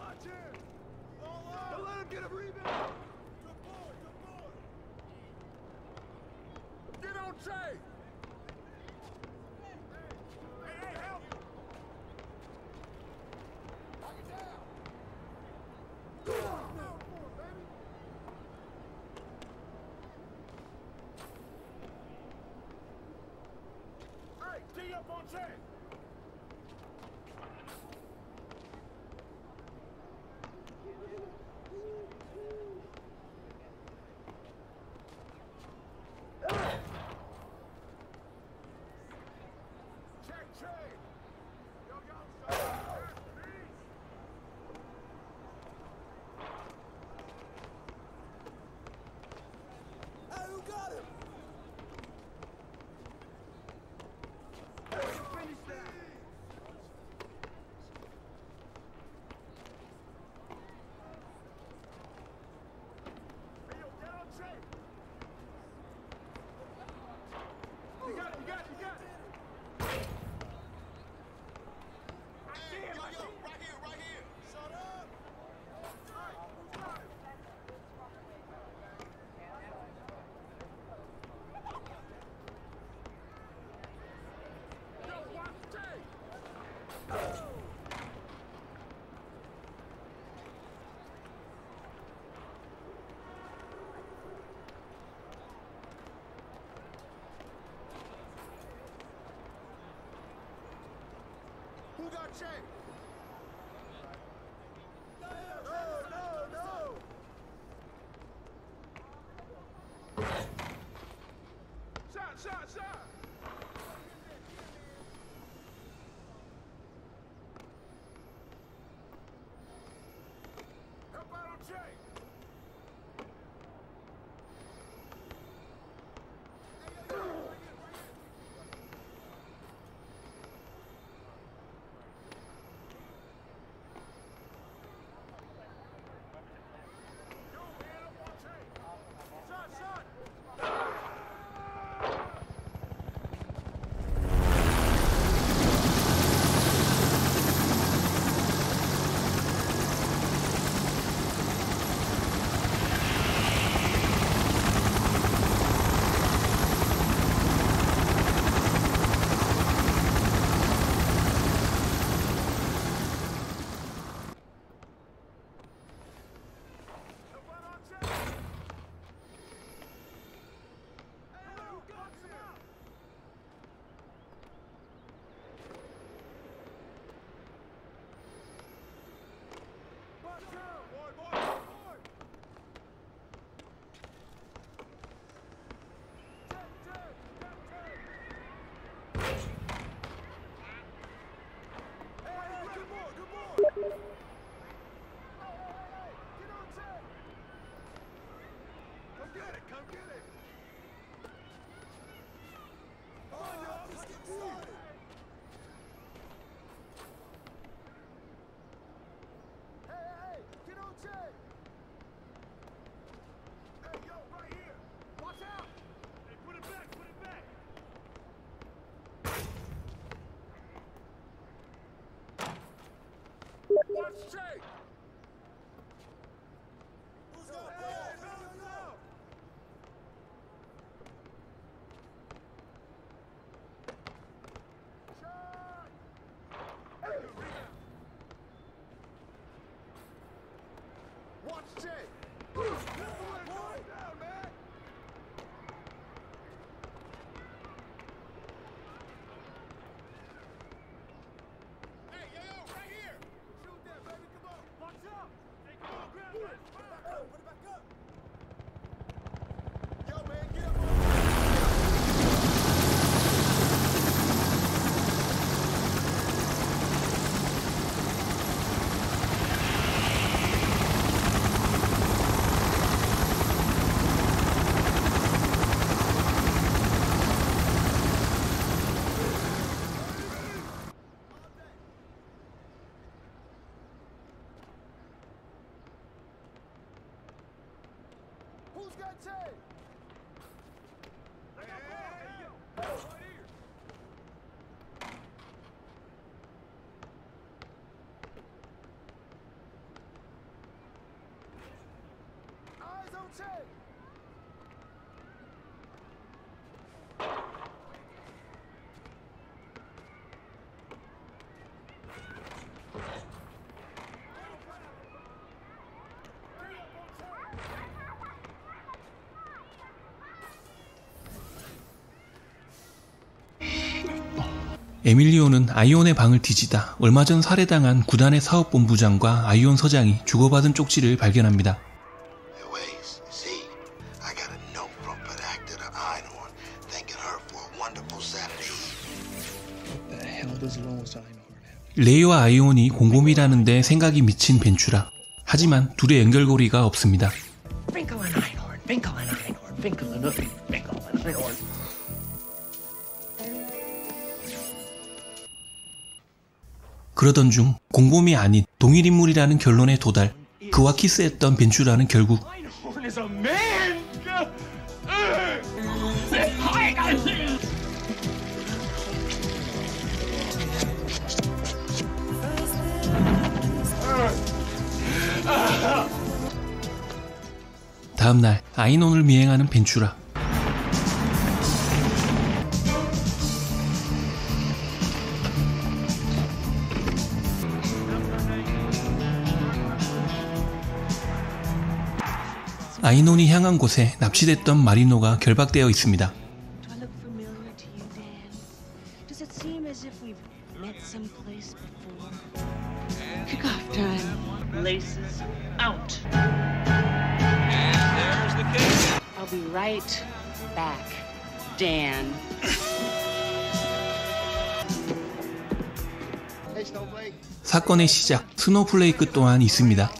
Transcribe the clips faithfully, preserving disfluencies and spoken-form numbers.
Watch him! Don't let him get a rebound! Good boy, good boy! Get on Jay! Hey, hey, help! Knock it down! Down for him, baby! Hey, tee up on Jay! You got it, you got it, you got it! I see him, I see him! Right here, right here! Shut up! Yo, watch Jay! Who got Jay? No, no, no! Shot, shot, shot! Help out on Jay! Come get it, come get it! Come on, y'all, let's get started! Hey, hey, hey, get on Jay! Hey, yo, right here! Watch out! Hey, put it back, put it back! Watch Jay! Who's got hey, hey, no, no, no! Shot! Hey, good rebound! Watch Jay! Down, man! Hey, yo, yo, right here! Shoot that, baby, come on! Watch out! Hey, come on, grab it! Put it back up, put it back up! Yo, man, get up on Who's got Jay? Hey, hey, hey, yo. Right here. 에밀리오는 아이온의 방을 뒤지다 얼마 전 살해당한 구단의 사업본부장과 아이온 서장이 주고받은 쪽지를 발견합니다. 레이와 아이온이 곰곰이라는데 생각이 미친 벤츄라. 하지만 둘의 연결고리가 없습니다. 그러던 중 곰곰이 아닌 동일인물이라는 결론에 도달. 그와 키스했던 벤츄라는 결국 다음날 아이논을 미행하는 벤츄라. 아이논이 향한 곳에 납치됐던 마리노가 결박되어 있습니다. I'll be right back, Dan. 사건의 시작, 스노우플레이크 또한 있습니다.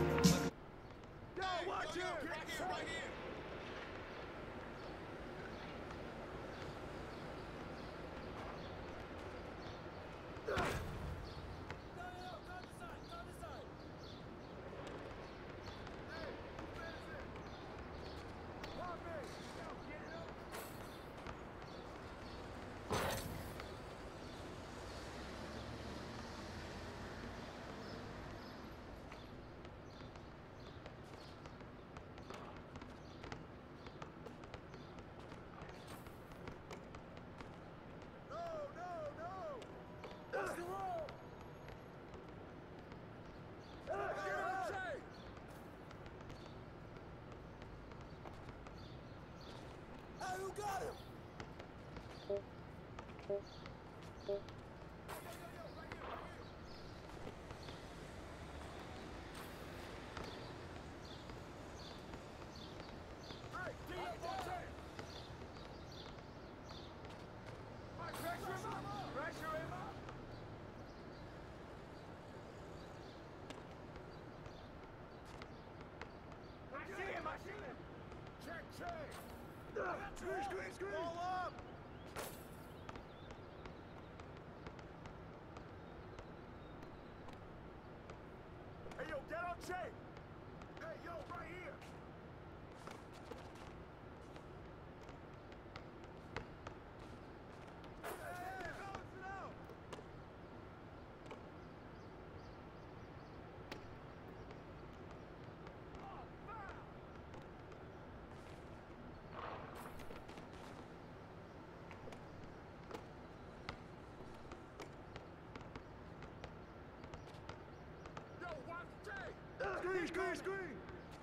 Screen, screen, screen!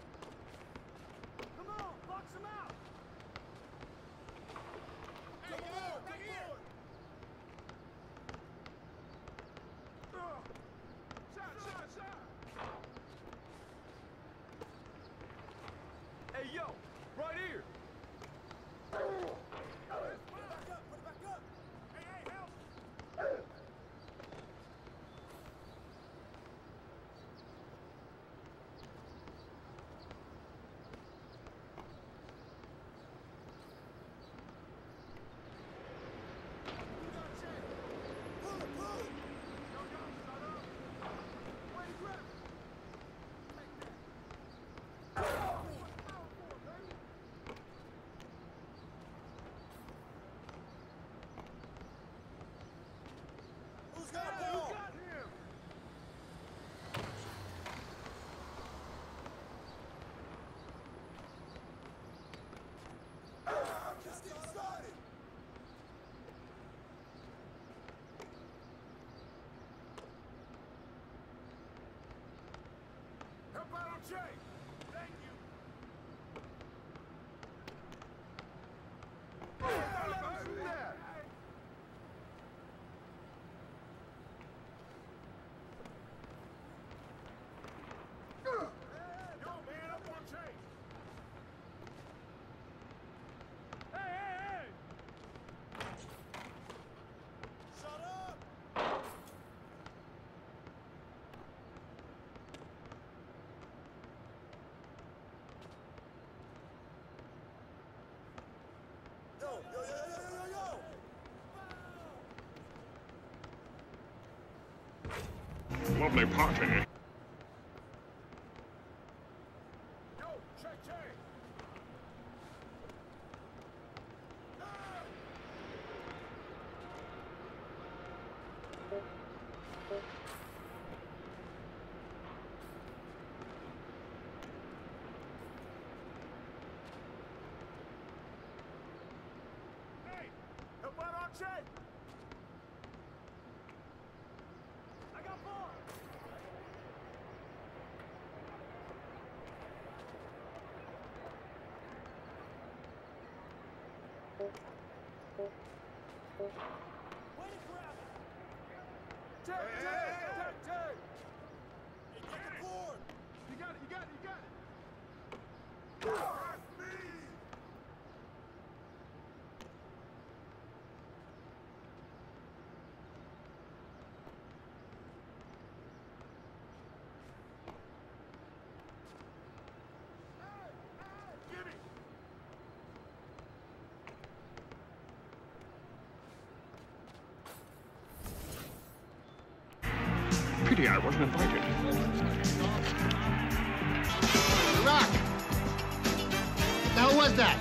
Come on, box him out! Hey, come on, right here! Shot, shot, shot! Hey, yo, right here! Put it back up, put it back up! Hey, hey, help! lovely party. Yo, check, check. Hey, help out Archie. I got four. Way to grab it! Check, check, check, check! Hey, get the board! You got it, you got it, you got it! That's me! Hey, hey, get it! Pity I wasn't invited. Rock! What the hell was that?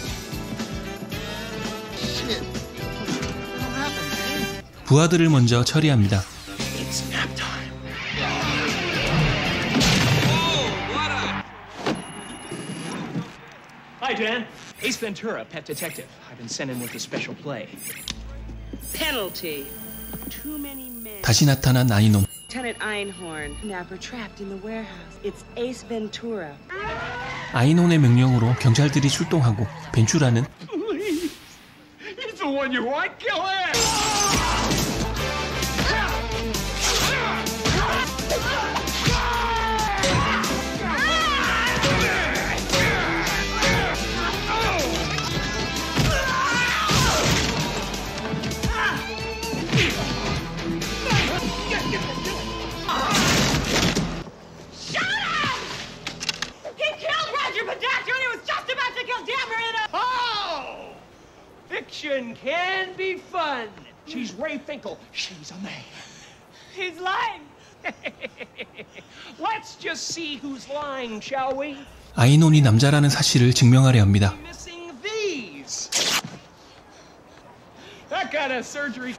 Shit. What the hell happened, man? 부하들을 먼저 처리합니다. It's nap time. Hi, Dan. Ace Ventura, pet detective. I've been sent in with a special play. Penalty. Too many men. 다시 나타난 아이놈. Lieutenant Einhorn. Napper trapped in the warehouse. It's Ace Ventura. 아이논의 명령으로 경찰들이 출동하고 벤츄라는 He's the one you want. Kill him! Oh! Fiction can be fun. She's Ray Finkel. She's a man. He's lying. Let's just see who's lying, shall we? 아이논이 남자라는 사실을 증명하려 합니다. Missing these. That kind of surgery.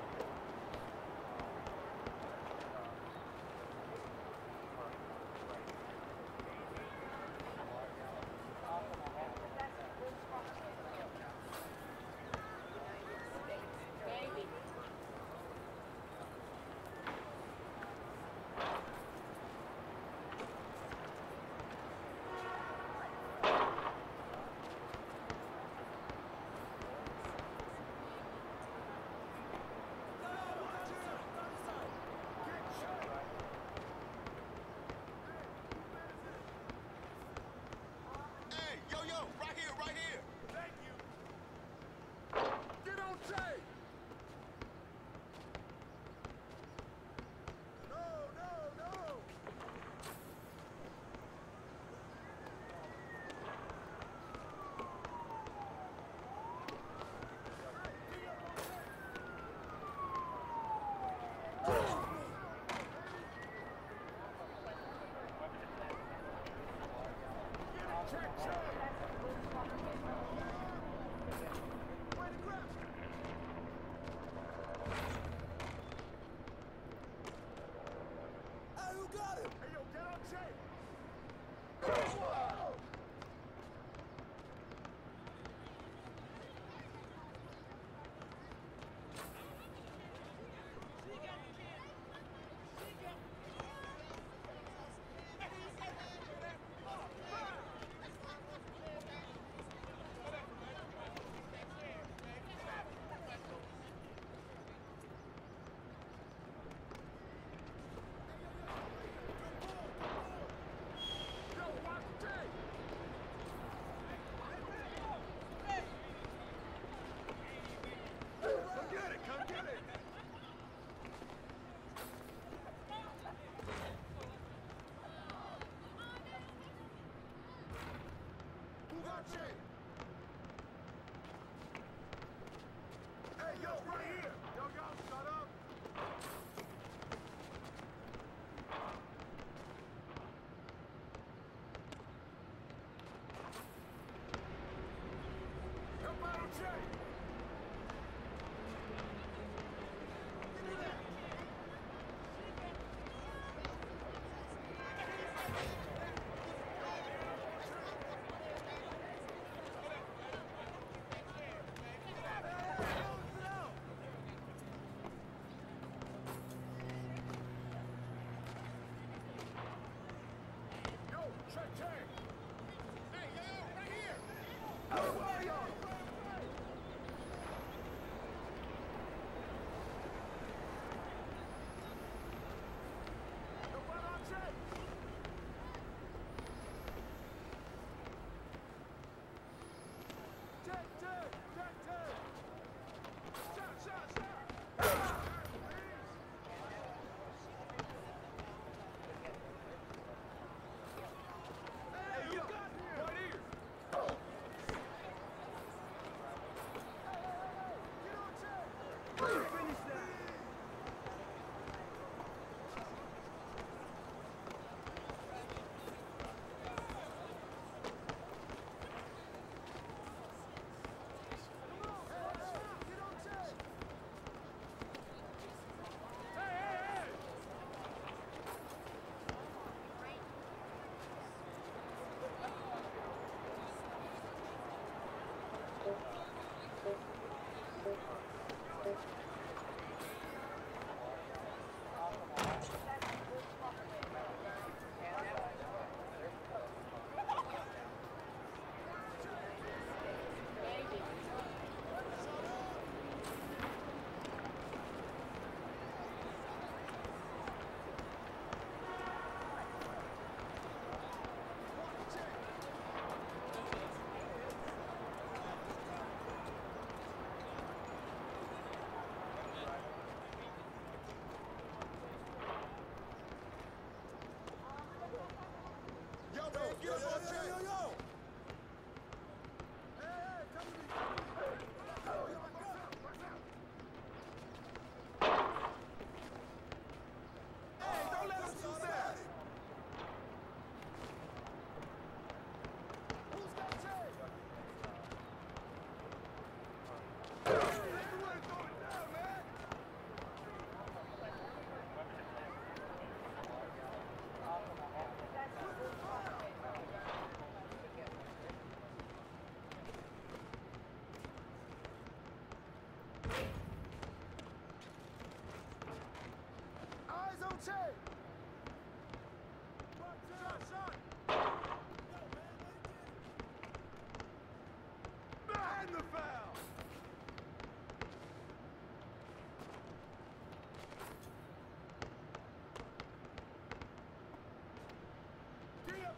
Hey, yo, yo, right here, right here! Thank you! Get on tape! No, no, no! Check, check! Way to grab it! Hey, who got him? Hey, yo, get on tape! Whoa!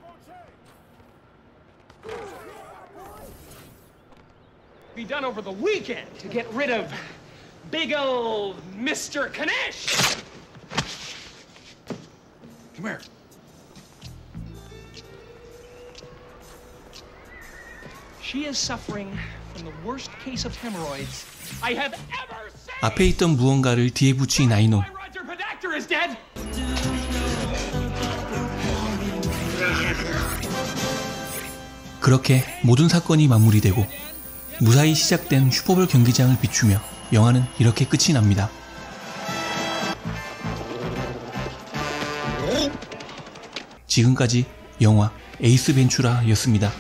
Be done over the weekend to get rid of big old Mister Kanish. Come here. She is suffering from the worst case of hemorrhoids I have ever seen. 앞에 있던 무언가를 뒤에 붙인 아이노. My Roger Podacter is dead. 그렇게 모든 사건이 마무리되고 무사히 시작된 슈퍼볼 경기장을 비추며 영화는 이렇게 끝이 납니다. 지금까지 영화 에이스 벤츄라였습니다.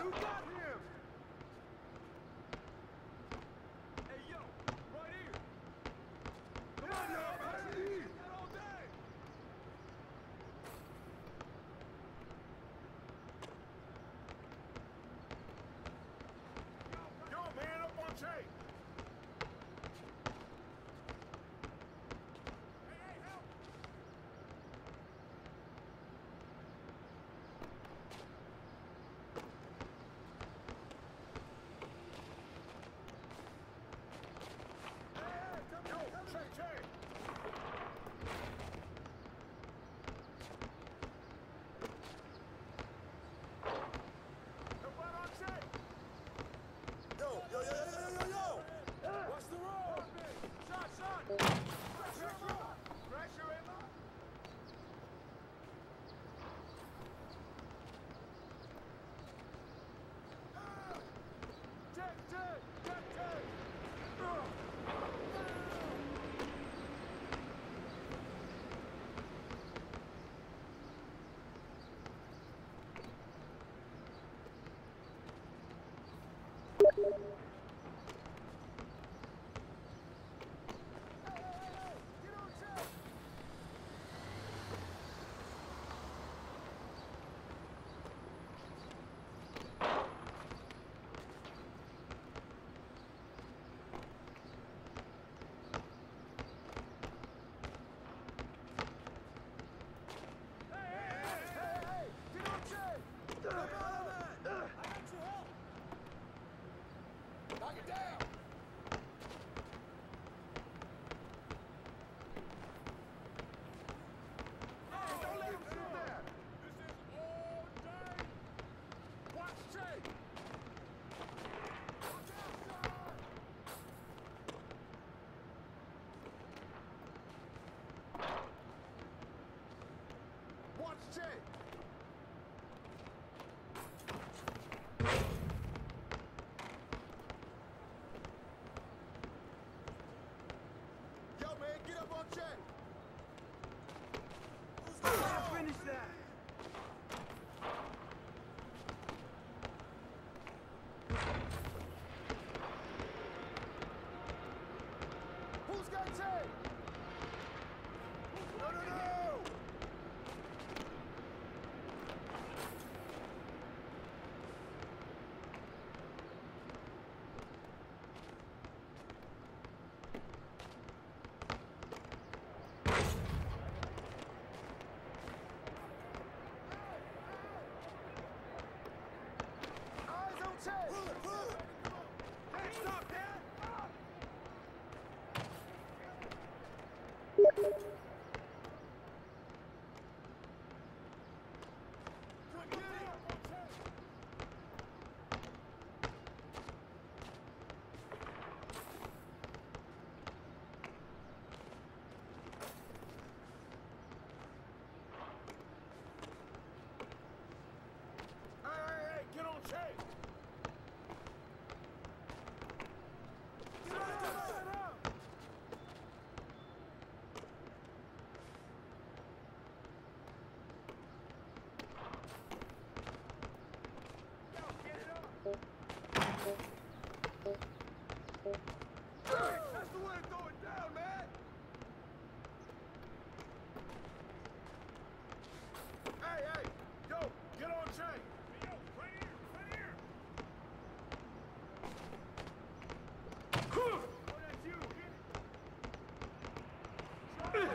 You got him! Hey, yo, right here! Come on now, man! That all day! Yo, man, up on tape! Hey, hey, help! Knock it down! Hey, don't let him shoot there! This is all day! Watch Jake! Watch outside! Watch Jake! Get up on check! Who's gonna finish that? Who's got check? No, no, no! Hey, stop that! Hey, hey, hey, get on tape! That's the way to throw it down, man! Hey, hey! Yo, get on chain! Hey, yo, right here, right here! Oh, that's you! Get it! Oh, that's you!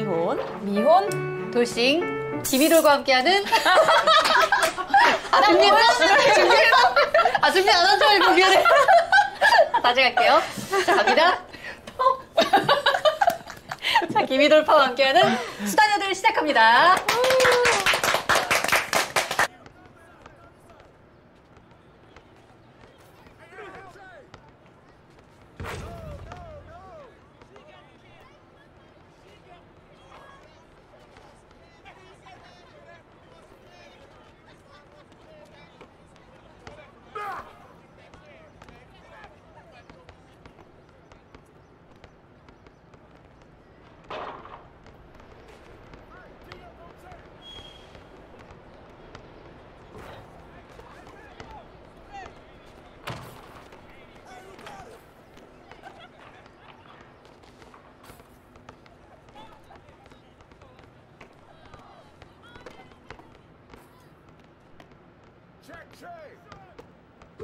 미혼. 미혼, 돌싱, 지미돌과 함께하는 아, 준비했어? 준비했어? 아, 준비 안 한 줄 알고 미안해. 다시 갈게요. 자, 갑니다. 자, 김희돌파와 함께하는 수다녀들 시작합니다. Check, check.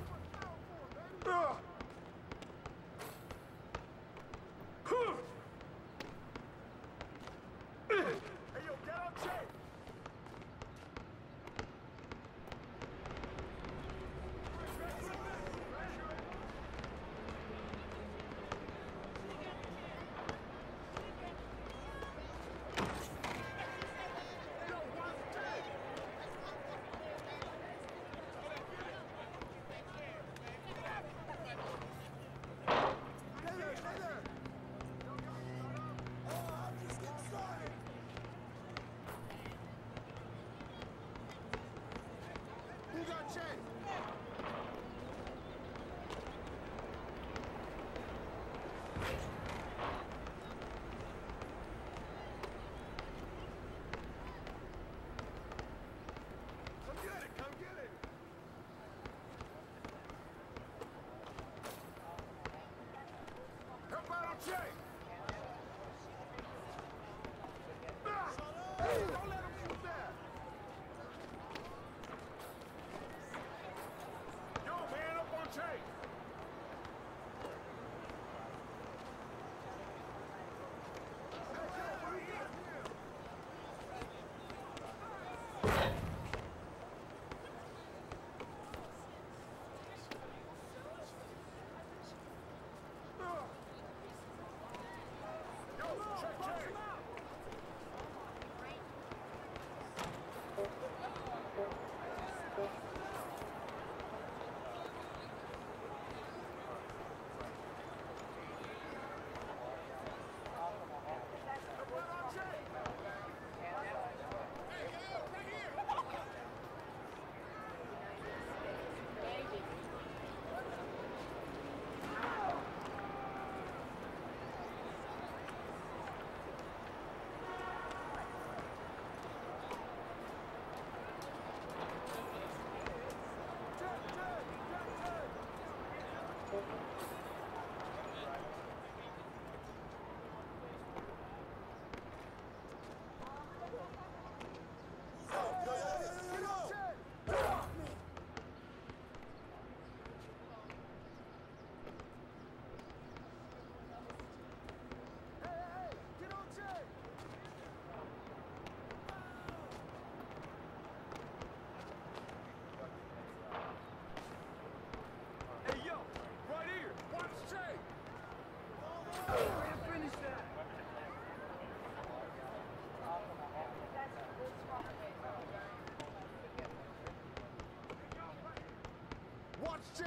Hey, yo, get on check. Who got check? Come get it, come get it. Help out on check. Hey, don't let him shoot that. Yo, man, up on check. Yo, check, check. Watch Jay.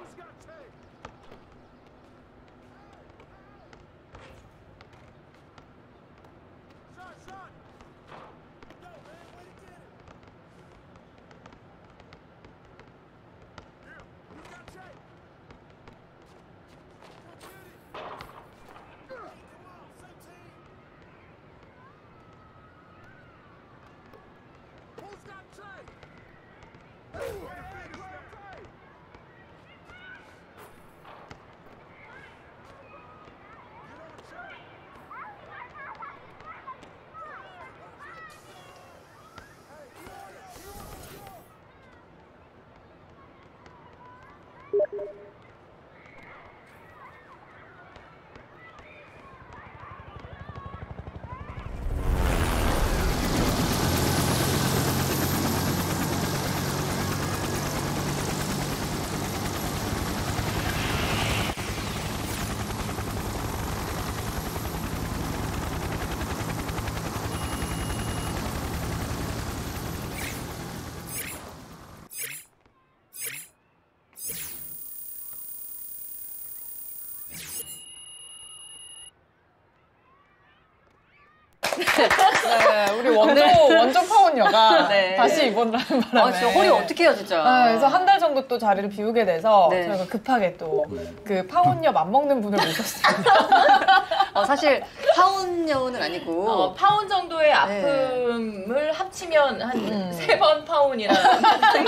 네, 우리 원조, 원조 파원녀가 네. 다시 입원을 하는 바람에. 아, 진짜 허리 어떻게 해요, 진짜. 네, 그래서 한 달 정도 또 자리를 비우게 돼서 네. 저희가 급하게 또 그 파원녀 맘먹는 분을 모셨습니다. 어, 사실 파운여우는 아니고 어, 파운 정도의 아픔을 합치면 한 세 번 파운이라는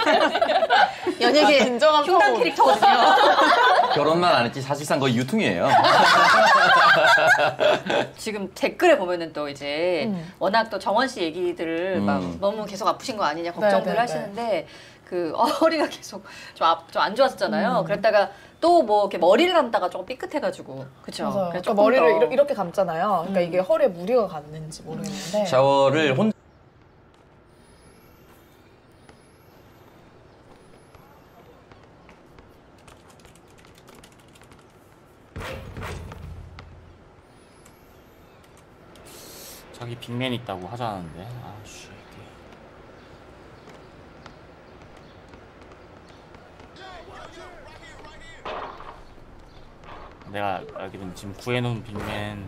연예계 진정한 흉당 파운. 캐릭터거든요. 결혼만 안 했지 사실상 거의 유통이에요. 지금 댓글에 보면은 또 이제 음. 워낙 또 정원 씨 얘기들을 막 음. 너무 계속 아프신 거 아니냐 걱정들 네, 네, 하시는데 그 어, 허리가 계속 좀 안 좋았었잖아요. 음. 그랬다가 또 뭐 이렇게 머리를 감다가 조금 삐끗해가지고 그쵸? 맞아요. 그래서 그러니까 조금 머리를 더- 이렇게, 이렇게 감잖아요. 그러니까 음. 이게 허리에 무리가 갔는지 모르겠는데. 샤워를 혼 자기 빅맨 있다고 하자는데 아씨 내가 알기로는 지금 구해놓은 빅맨이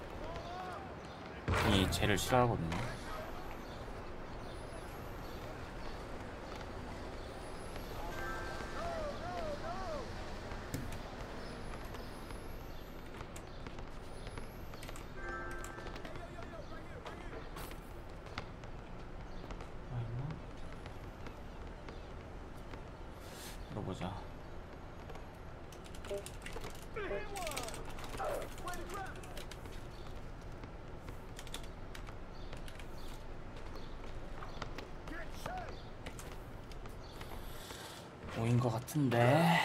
쟤를 싫어하거든요. 들어보자. 오인 것 같은데.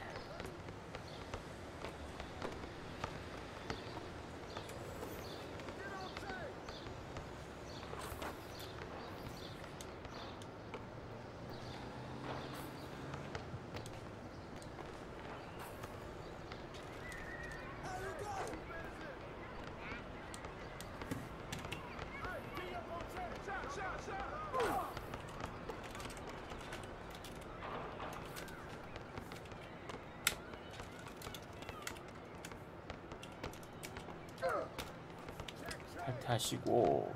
탈퇴하시고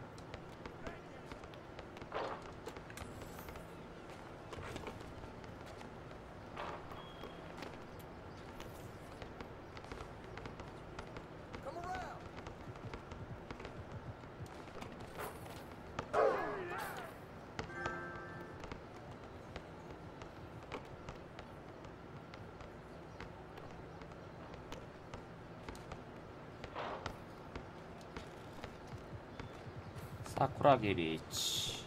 사쿠라기 리치.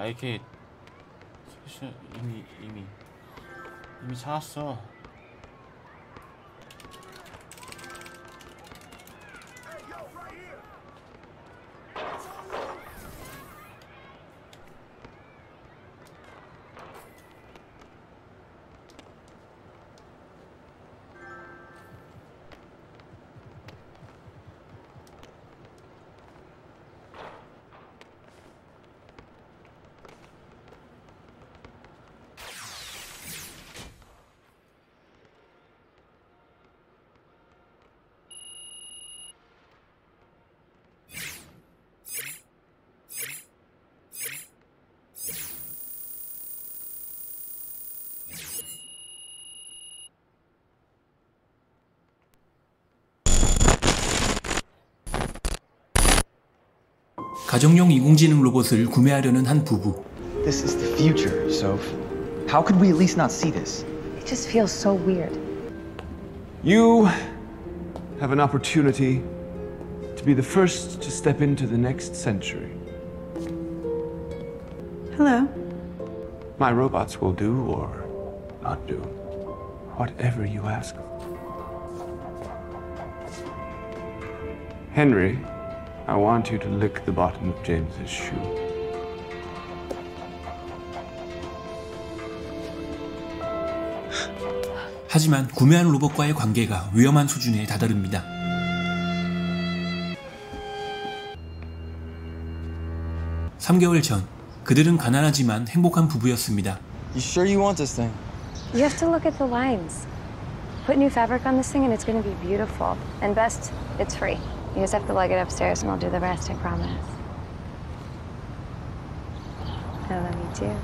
이렇게 스페셜 이미 이미 이미 찾았어. 가정용 인공지능 로봇을 구매하려는 한 부부. This is the future, Soph. How could we at least not see this? It just feels so weird. You have an opportunity to be the first to step into the next century. Hello. My robots will do or not do whatever you ask. Henry, I want you to lick the bottom of James's shoe. 하지만 구매한 로봇과의 관계가 위험한 수준에 다다릅니다. 삼 개월 전, 그들은 가난하지만 행복한 부부였습니다. You sure you want this thing? You have to look at the lines. Put new fabric on this thing and it's going to be beautiful. And best, it's free. You just have to lug it upstairs and I'll do the rest, I promise. I love you too.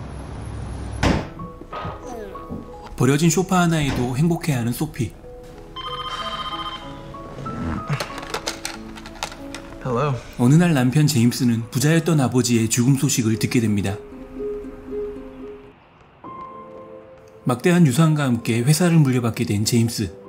버려진 소파 하나에도 행복해하는 소피. Hello. 어느 날 남편 제임스는 부자였던 아버지의 죽음 소식을 듣게 됩니다. 막대한 유산과 함께 회사를 물려받게 된 제임스.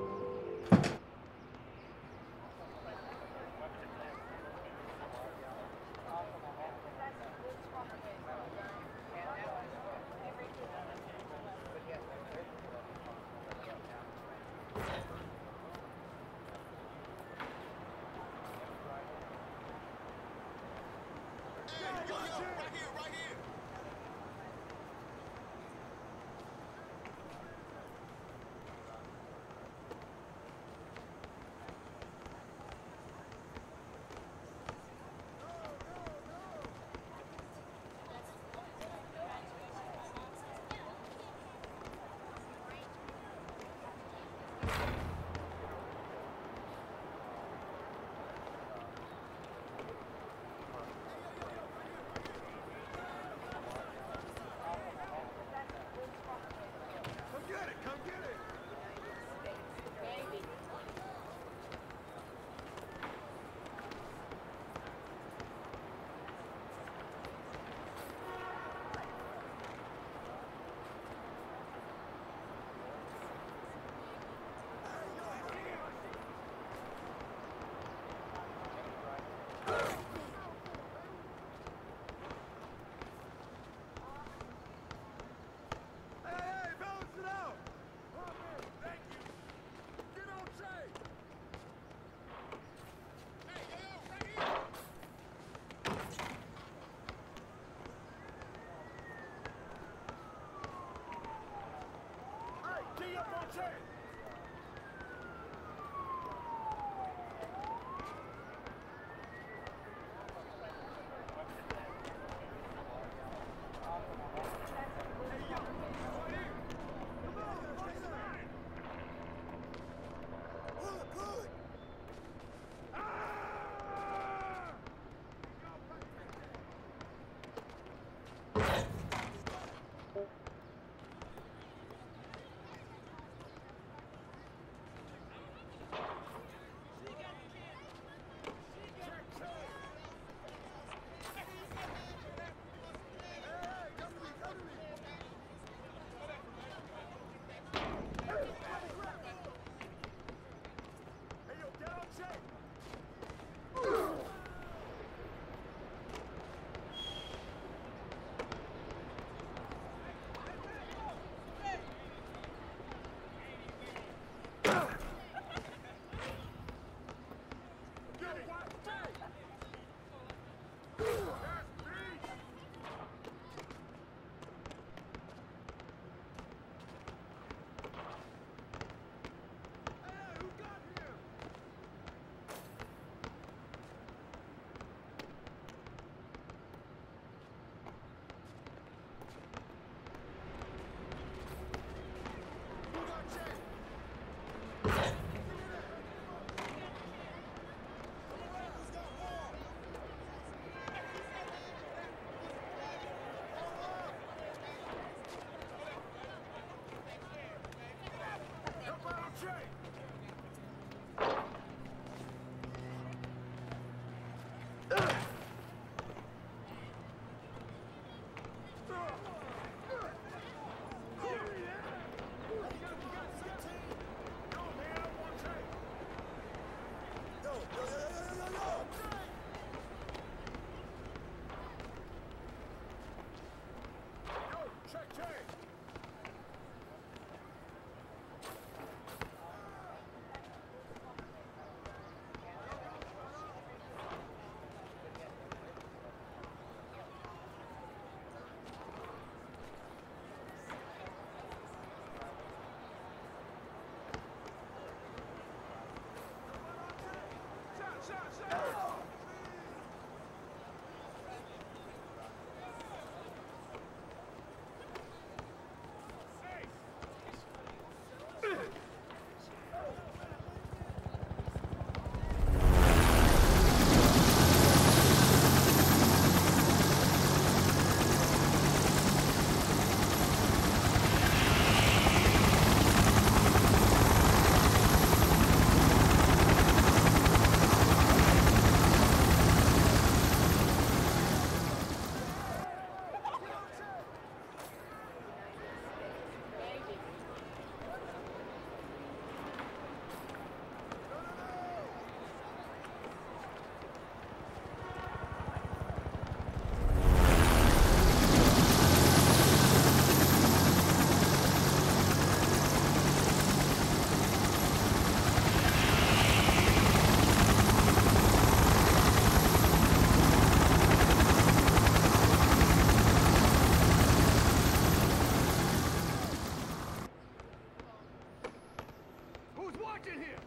Watch it here.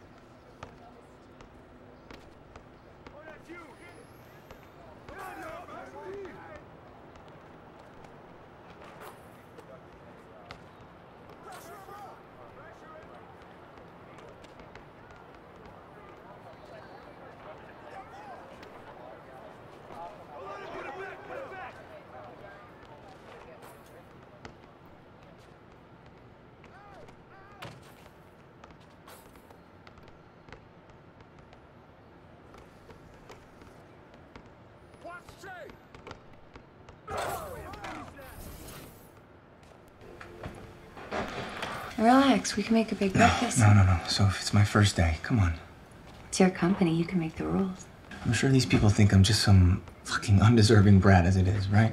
Oh, that's you. Come on, yo. Pressure him up. Pressure him up. Put it back. Put it back. Watch Jay. Relax, we can make a big No, breakfast. no, no, no. Soph, it's my first day. Come on. It's your company, you can make the rules. I'm sure these people think I'm just some fucking undeserving brat as it is, right?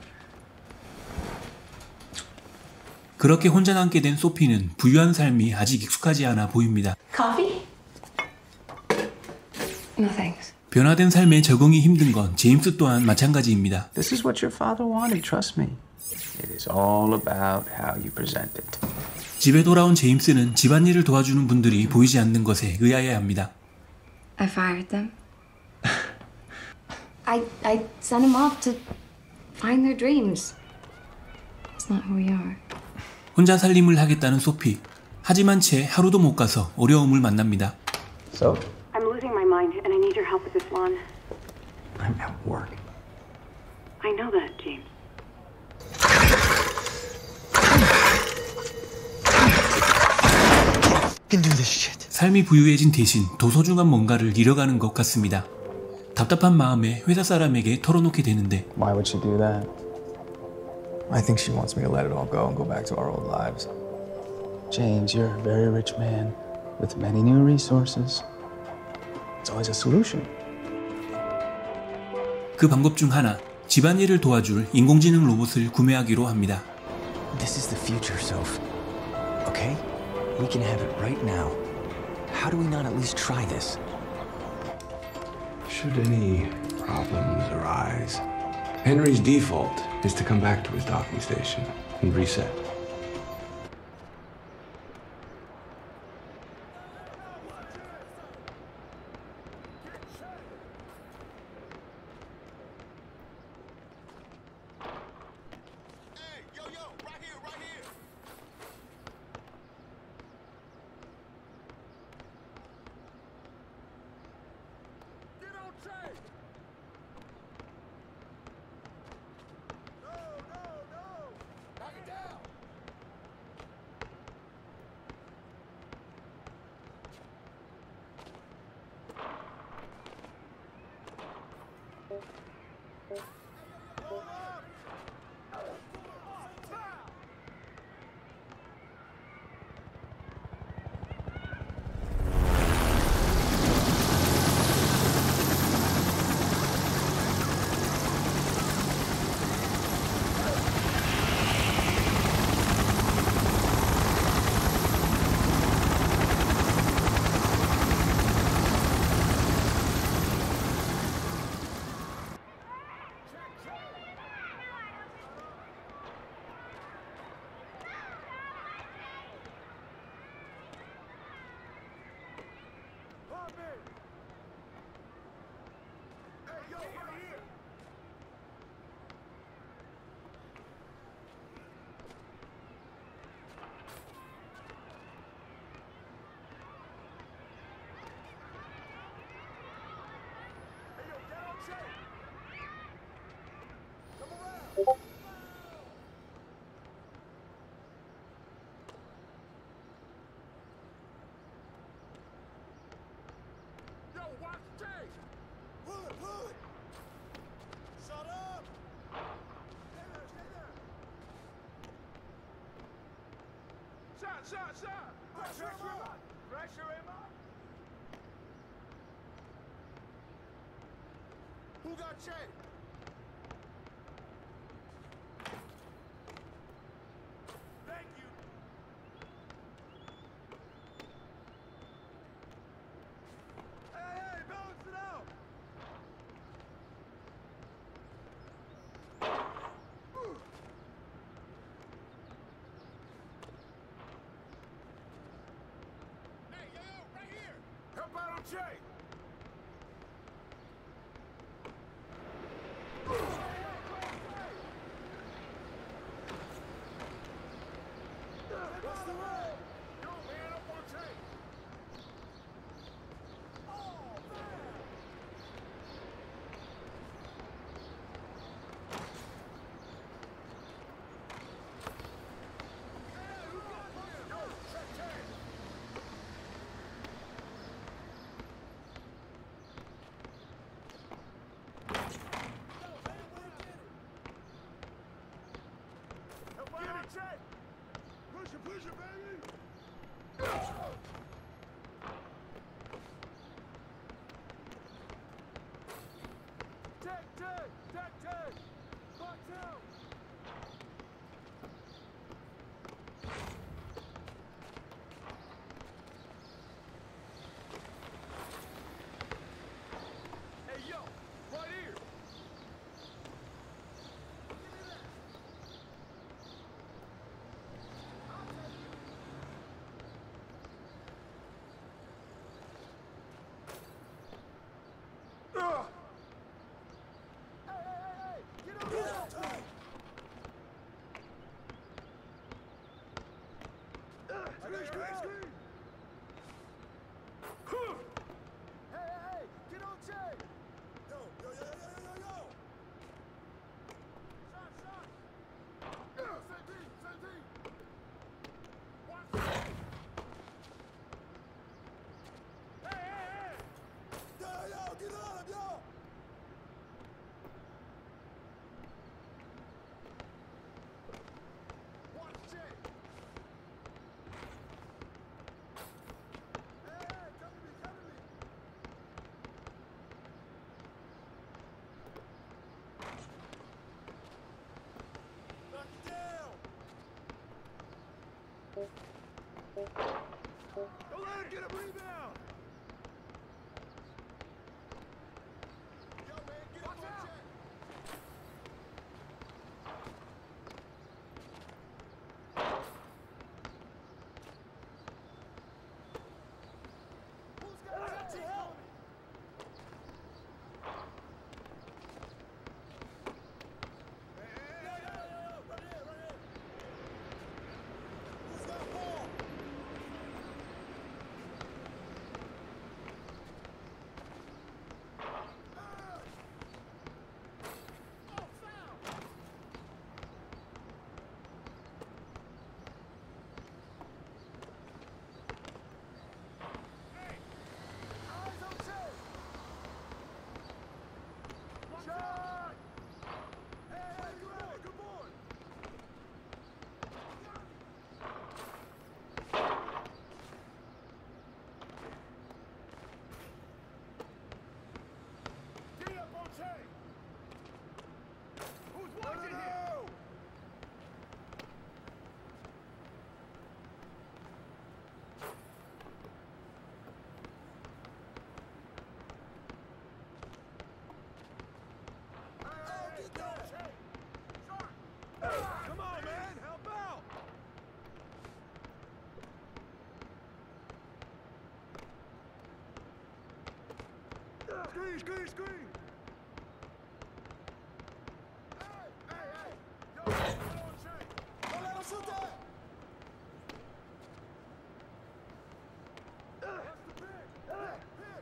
그렇게 혼자 남게 된 소피는 부유한 삶이 아직 익숙하지 않아 보입니다. Coffee? No thanks. 변화된 삶에 적응이 힘든 건 제임스 또한 마찬가지입니다. This is what your father wanted, trust me. It is all about how you present it. 집에 돌아온 제임스는 집안일을 도와주는 분들이 보이지 않는 것에 의아해 합니다. I fired them. I I sent them off to find their dreams. It's not who we are. 혼자 살림을 하겠다는 소피. 하지만 채 하루도 못 가서 어려움을 만납니다. So? I'm losing my mind and I need your help with this lawn. I'm at work. I know that, James. Can do this shit. 삶이 부유해진 대신 더 소중한 뭔가를 잃어가는 것 같습니다. 답답한 마음에 회사 사람에게 털어놓게 되는데 Why would she do that? I think she wants me to let it all go and go back to our old lives. James, you're a very rich man with many new resources. It's always a solution. 그 방법 중 하나, 집안일을 도와줄 인공지능 로봇을 구매하기로 합니다. This is the future, Soph. Okay? We can have it right now. How do we not at least try this? Should any problems arise, Henry's default is to come back to his docking station and reset. Shot, shot! Pressure him up! Pressure him up! Who got Che? Thank you! Hey, hey, balance it out! Hey, yo, yo, right here! Push it, push it, baby! Tag, tag, tag, tag! Box out! Hey, yo! Right here! Screen, screen, screen! Hey, hey, hey! Get on check! Yo, yo, yo, yo, yo, yo, yo! Shot, shot! Same team, same team! Watch it! Hey, hey, hey! Yo, yo, get on him, yo! Watch check! Don't let him get a rebound! Yo, man, get Watch out! Who's got that to help? Hey, hey, hey, yo, yo, yo, yo, right here, right here! Who's got the ball? Who's watching here? Come on, man, help out! Screen, screen, screen! Hey, hey, hey! Yo, get on check! Don't let him shoot that! That's the pick! Pick, pick!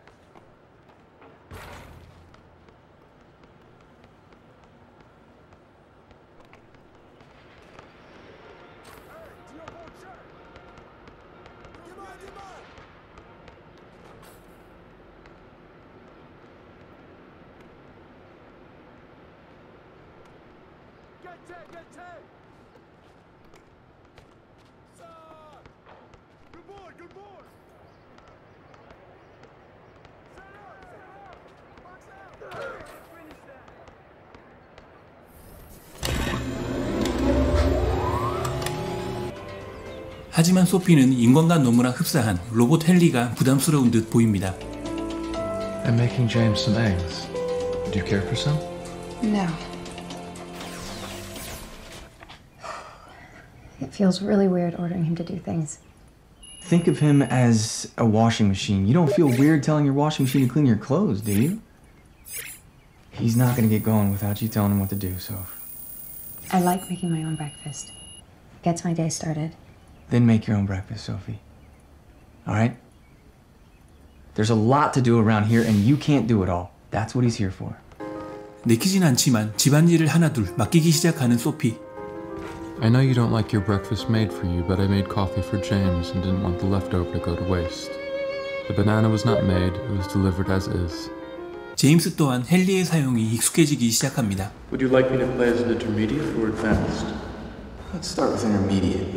Hey, to your ball check! Get mine, get mine! Get tag, get tag! Side! Good boy, good boy! Set up, set up! Box out! Finish that! 하지만 소피는 인권과 노무랑 흡사한 로봇 헨리가 부담스러운 듯 보입니다. I'm making James some eggs. Do you care for some? No. It feels really weird ordering him to do things. Think of him as a washing machine. You don't feel weird telling your washing machine to clean your clothes, do you? He's not gonna get going without you telling him what to do, so... I like making my own breakfast. Gets my day started. Then make your own breakfast, Sophie. All right? There's a lot to do around here, and you can't do it all. That's what he's here for. 내키진 않지만 집안일을 하나둘 맡기기 시작하는 소피. I know you don't like your breakfast made for you, but I made coffee for James and didn't want the leftover to go to waste. The banana was not made, it was delivered as is. 제임스 또한 헨리의 사용이 익숙해지기 시작합니다. Would you like me to play as an intermediate or advanced? Let's start with intermediate.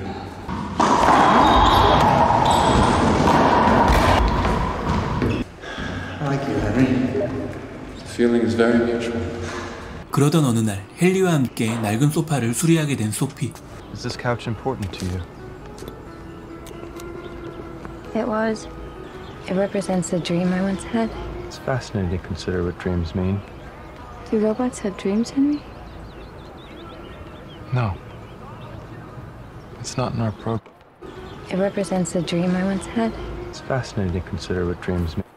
I like you, Henry. The feeling is very mutual. 그러던 어느 날 헨리와 함께 낡은 소파를 수리하게 된 소피. Is this couch important to you? It was. It represents a dream I once had. It's fascinating to consider what dreams mean. Do robots have dreams, Henry? No. It's not in our program. It represents a dream I once had. It's fascinating to consider what dreams mean.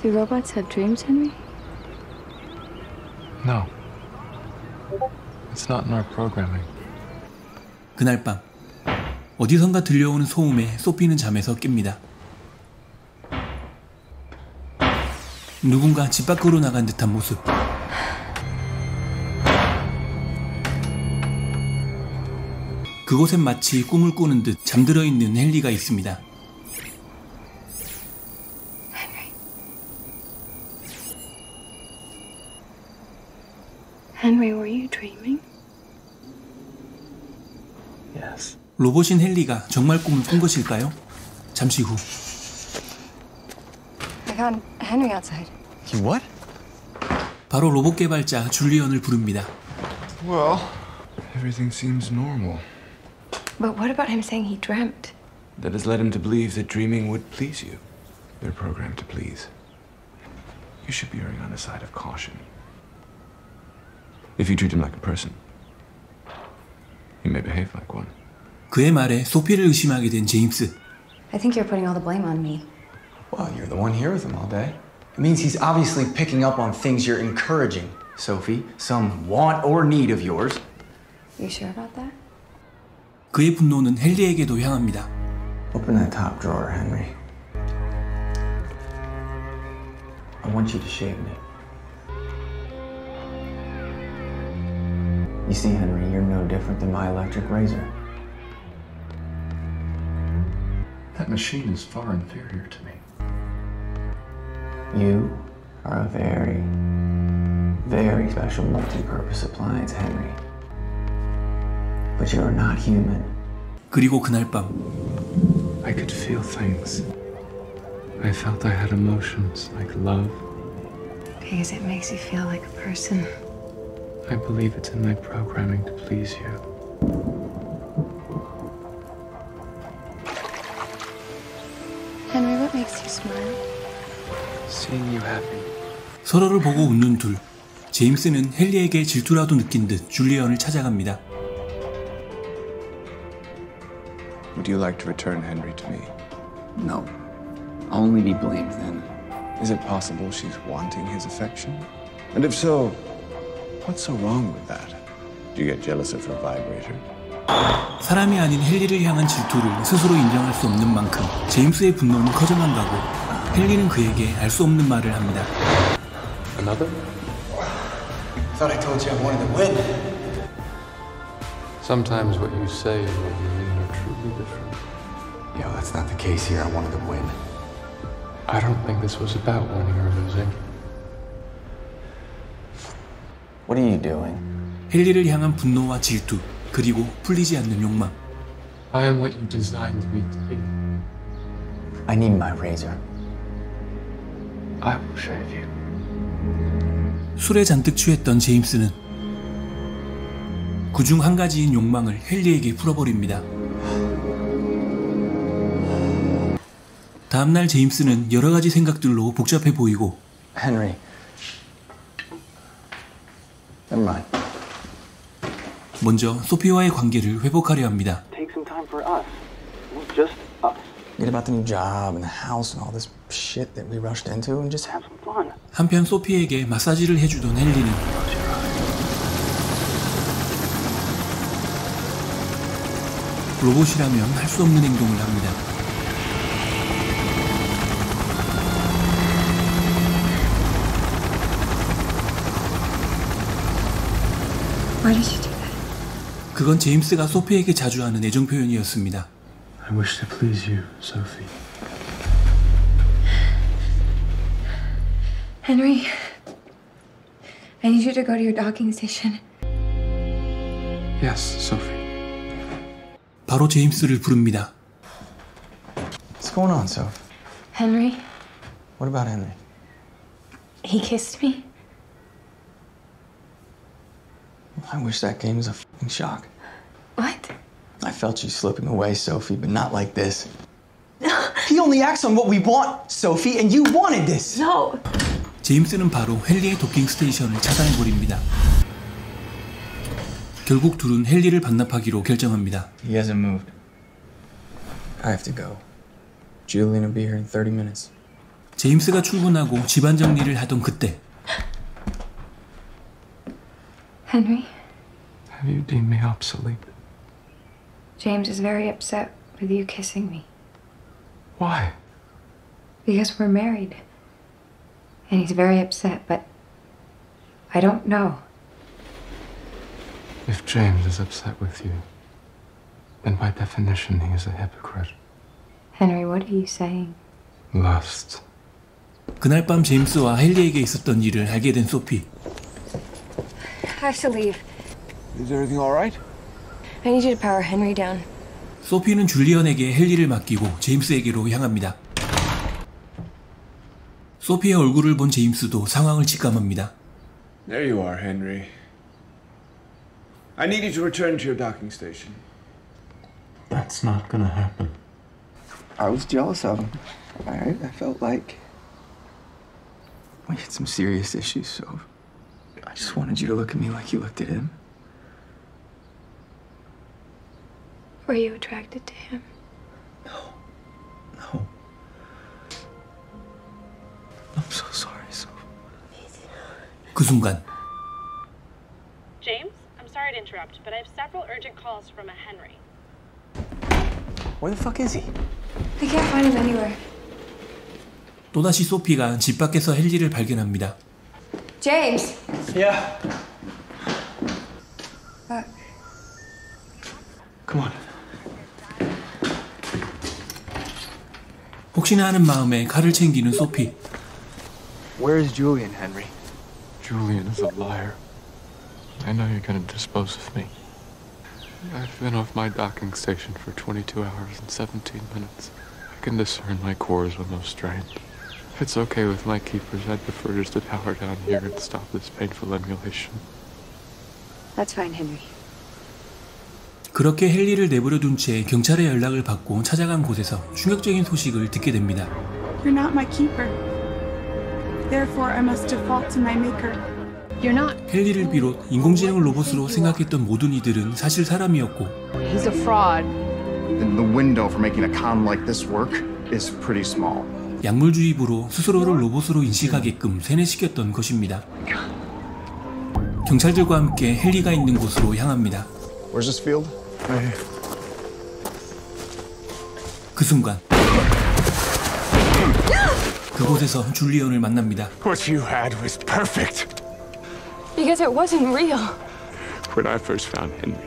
Do robots have dreams, Henry? No. It's not in our programming. 그날 밤 어디선가 들려오는 소음에 소피는 잠에서 깹니다. 누군가 집 밖으로 나간 듯한 모습. 그곳엔 마치 꿈을 꾸는 듯 잠들어 있는 헨리가 있습니다. Henry, were you dreaming? Yes. 로봇인 헨리가 정말 꿈을 꾼 것일까요? 잠시 후 I got Henry outside. You what? 바로 로봇 개발자 줄리언을 부릅니다. Well, everything seems normal. But what about him saying he dreamt? That has led him to believe that dreaming would please you. They're programmed to please. You should be erring on the side of caution. If you treat him like a person, he may behave like one. 그의 말에 소피를 의심하게 된 제임스. I think you're putting all the blame on me. Well, you're the one here with him all day. It means he's obviously picking up on things you're encouraging, Sophie. Some want or need of yours. You sure about that? 그의 분노는 헨리에게도 향합니다. Open that top drawer, Henry. I want you to shave me. You see, Henry, you're no different than my electric razor. That machine is far inferior to me. You are a very, very special multi-purpose appliance, Henry. But you are not human. 그리고 그날 밤 I could feel things. I felt I had emotions like love. Because it makes you feel like a person. I believe it's in my programming to please you. Henry, what makes you smile? Seeing you happy. 서로를 보고 웃는 둘. 제임스는 헨리에게 질투라도 느낀 듯 줄리언을 찾아갑니다. Would you like to return Henry to me? No. I'll only be blamed then. Is it possible she's wanting his affection? And if so, what's so wrong with that? Do you get jealous of her vibrator? 사람이 아닌 헨리를 향한 질투를 스스로 인정할 수 없는 만큼 제임스의 분노는 커져만 가고 헨리는 그에게 알 수 없는 말을 합니다. Another? Thought I told you I wanted to win. Sometimes what you say and what you mean are truly different. Yo, that's not the case here. I wanted to win. I don't think this was about winning or losing. What are you doing? 헨리를 향한 분노와 질투, 그리고 풀리지 않는 욕망. I am what you designed me to be. I need my razor. I will shave you. 술에 잔뜩 취했던 제임스는 그중 한 가지인 욕망을 헨리에게 풀어버립니다. 다음날 제임스는 여러 가지 생각들로 복잡해 보이고 Henry. Never mind. 먼저 소피와의 관계를 회복하려 합니다. Take some time for us. Just us. Forget about the new job and the house and all this shit that we rushed into and just have some fun. 한편 소피에게 마사지를 해주던 헨리는 로봇이라면 할 수 없는 행동을 합니다. Why did you do that? 그건 제임스가 소피에게 자주 하는 애정 표현이었습니다. I wish to please you, Sophie. Henry, I need you to go to your docking station. Yes, Sophie. 바로 제임스를 부릅니다. What's going on, Soph? Henry, What about Henry? he kissed me. I wish that came as a fucking shock. What? I felt you slipping away, Sophie, but not like this. He only acts on what we want, Sophie, and you wanted this. No. 제임스는 바로 헨리의 도킹 스테이션을 차단해버립니다. 결국 둘은 헨리를 반납하기로 결정합니다. He hasn't moved. I have to go. Julian will be here in thirty minutes. 제임스가 출근하고 집안 정리를 하던 그때 Henry, Have you deemed me obsolete? James is very upset with you kissing me. Why? Because we're married. And he's very upset, but I don't know. If James is upset with you, then by definition he is a hypocrite. Henry, what are you saying? Lust. 그날 밤 제임스와 헨리에게 있었던 일을 알게 된 소피. I have to leave. Is everything all right? I need you to power Henry down. 소피는 줄리언에게 헨리를 맡기고 제임스에게로 향합니다. 소피의 얼굴을 본 제임스도 상황을 직감합니다. There you are, Henry. I need you to return to your docking station. That's not gonna happen. I was jealous of him. Alright, I felt like we had some serious issues, so I just wanted you to look at me like you looked at him. Were you attracted to him? No. I'm so sorry, so. 그 순간 James, I'm sorry to interrupt, but I have several urgent calls from a Henry. Where the fuck is he? I can't find him anywhere. 또다시 소피가 집 밖에서 헨리를 발견합니다. James! Yeah. Uh, Come on. 혹시나 하는 마음에 칼을 챙기는 소피. Where is Julian, Henry? Julian is a liar. I know you're gonna dispose of me. I've been off my docking station for twenty-two hours and seventeen minutes. I can discern my cores when those strained. If it's okay with my keepers, I'd prefer just to power down here and stop this painful emulation. That's fine, Henry. 그렇게 헨리를 내버려 둔 채 경찰의 연락을 받고 찾아간 곳에서 충격적인 소식을 듣게 됩니다. You're not my keeper. Therefore, I must default to my maker. You're not. 헨리를 비롯 인공지능을 로봇으로 생각했던 모든 이들은 사실 사람이었고 He's a fraud. And the window for making a con like this work is pretty small. 약물주의부로 스스로를 로봇으로 인식하게끔 세뇌시켰던 것입니다. 경찰들과 함께 헨리가 있는 곳으로 향합니다. Where's this field? Right here. 그 순간 그곳에서 줄리언을 만납니다. What you had was perfect. Because it wasn't real. When I first found Henry,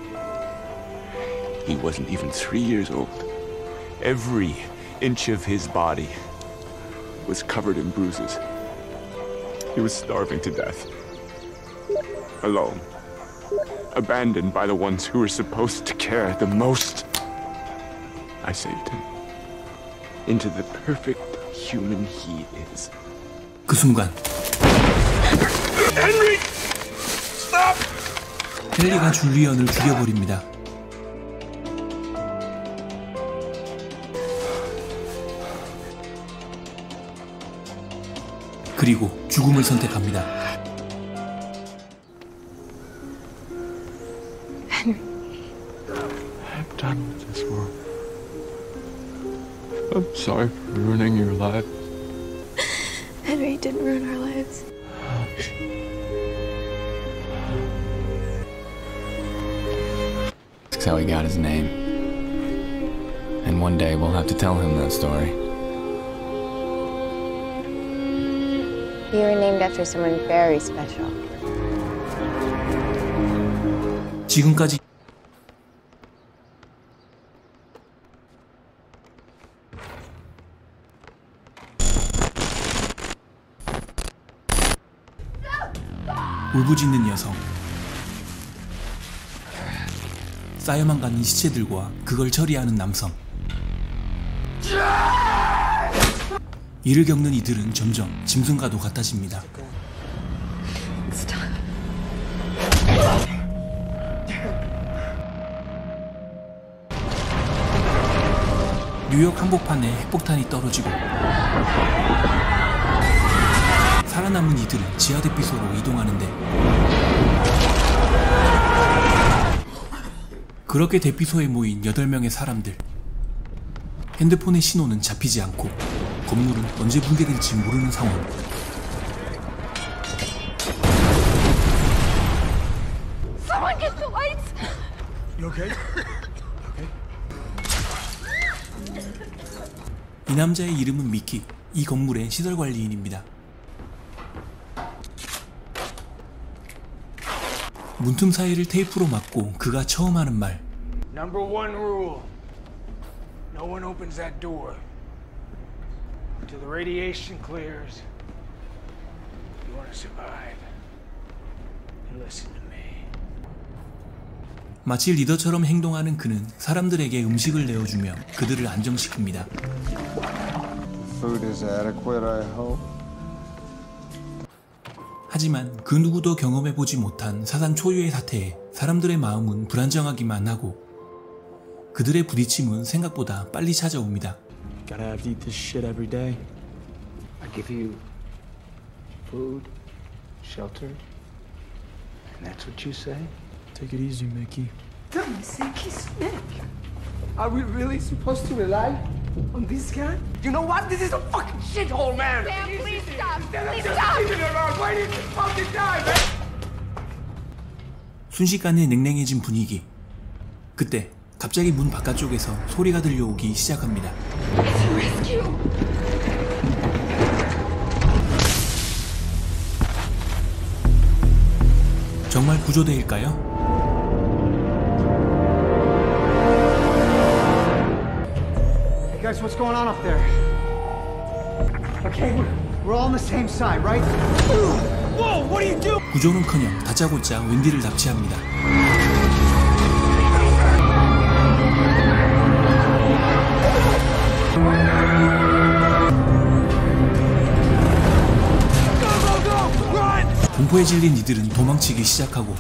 He wasn't even three years old. Every inch of his body was covered in bruises. He was starving to death. Alone. Abandoned by the ones who were supposed to care the most. I saved him. Into the perfect human he is. 그 순간 Henry! Stop! 헨리가 줄리언을 죽여버립니다. 그리고 죽음을 선택합니다. I'm done with this world. I'm sorry for ruining your life. Henry didn't ruin our lives. That's how he got his name. And one day we'll have to tell him that story. You were named after someone very special. 지금까지 울부짖는 여성, 쌓여만 가는 시체들과 그걸 처리하는 남성. 이를 겪는 이들은 점점 짐승과도 같아집니다. 뉴욕 한복판에 핵폭탄이 떨어지고 살아남은 이들은 지하 대피소로 이동하는데 그렇게 대피소에 모인 여덟 명의 사람들. 핸드폰의 신호는 잡히지 않고 건물은 언제 붕괴될지 모르는 상황. Someone get the lights! You okay? 이 남자의 이름은 미키. 이 건물의 시설관리인입니다. 문틈 사이를 테이프로 막고 그가 처음 하는 말. Number one rule. No one opens that door. Until the radiation clears. You want to survive. And listen to me. 마치 리더처럼 행동하는 그는 사람들에게 음식을 내어주며 그들을 안정시킵니다. Food is adequate, I hope. 하지만 그 누구도 경험해보지 못한 사상 초유의 사태에 사람들의 마음은 불안정하기만 하고 그들의 부딪힘은 생각보다 빨리 찾아옵니다. Gotta have to eat this shit every day. I give you food, shelter, and that's what you say? Take it easy, Mickey. Are we really supposed to rely on this guy? You know what? This is a fucking shithole, man! Sam, please stop! Please Just stop! leave it around. Why did you fucking die, man? 순식간에 냉랭해진 분위기. 그때 갑자기 문 바깥쪽에서 소리가 들려오기 시작합니다. 정말 구조대일까요? Hey guys, what's going on up there? Okay, we're, we're all on the same side, right? Whoa, what are you doing? 구조는커녕 다짜고짜 웬디를 납치합니다. 공포에 질린 이들은 도망치기 시작하고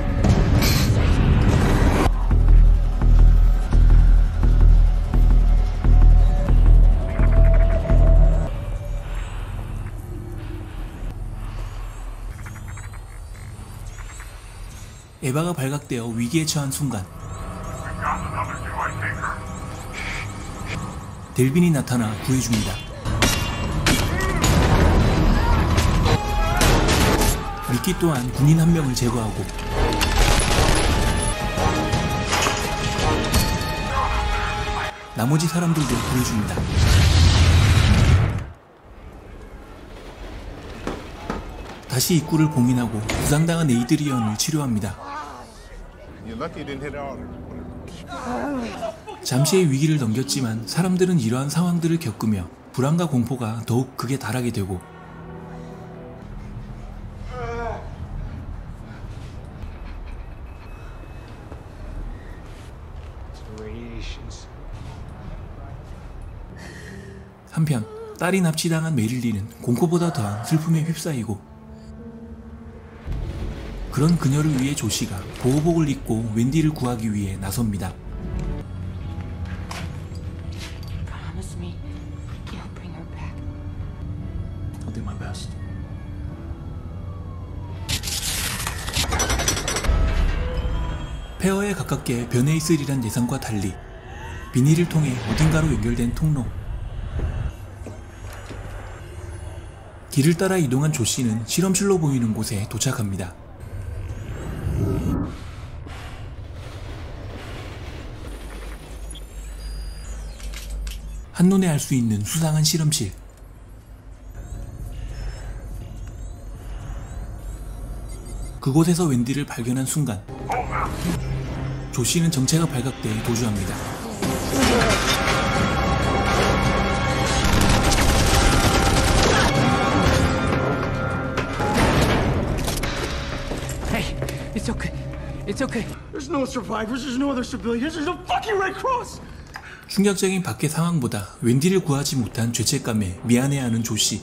에바가 발각되어 위기에 처한 순간 델빈이 나타나 구해줍니다. 미키 또한 군인 한 명을 제거하고 나머지 사람들도 구해줍니다. 다시 입구를 봉인하고 부상당한 에이드리언을 치료합니다. 잠시의 위기를 넘겼지만 사람들은 이러한 상황들을 겪으며 불안과 공포가 더욱 극에 달하게 되고 한편 딸이 납치당한 메릴리는 공포보다 더한 슬픔에 휩싸이고 그런 그녀를 위해 조씨가 보호복을 입고 웬디를 구하기 위해 나섭니다. Promise me you'll bring her back. I'll do my best. 폐허에 가깝게 변해 있으리란 예상과 달리 비닐을 통해 어딘가로 연결된 통로. 길을 따라 이동한 조씨는 실험실로 보이는 곳에 도착합니다. 한눈에 알 수 있는 수상한 실험실. 그곳에서 웬디를 발견한 순간 조씨는 정체가 발각돼 도주합니다. Hey, it's okay. It's okay. There's no survivors. There's no other civilians. There's no fucking Red Cross. 충격적인 밖의 상황보다 웬디를 구하지 못한 죄책감에 미안해하는 조씨.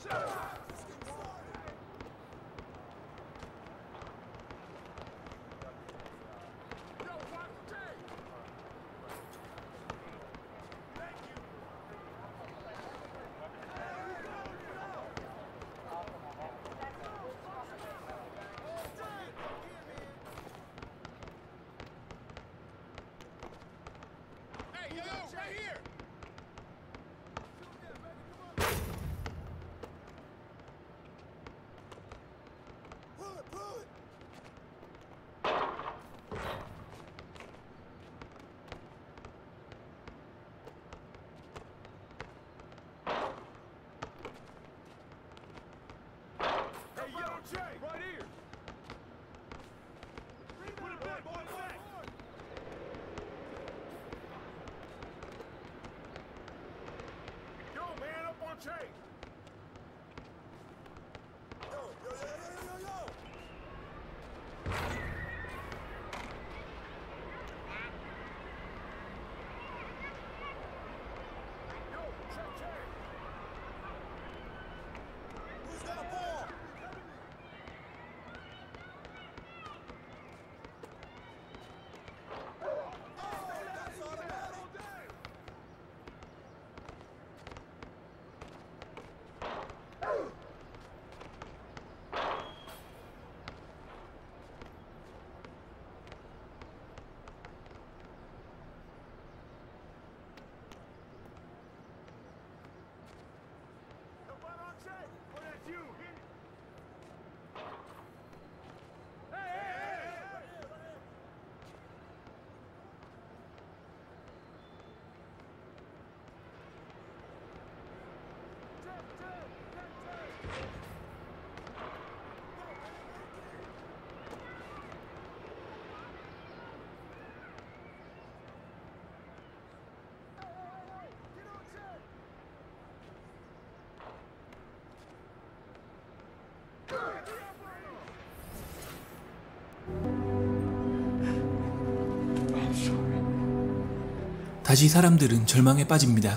다시 사람들은 절망에 빠집니다.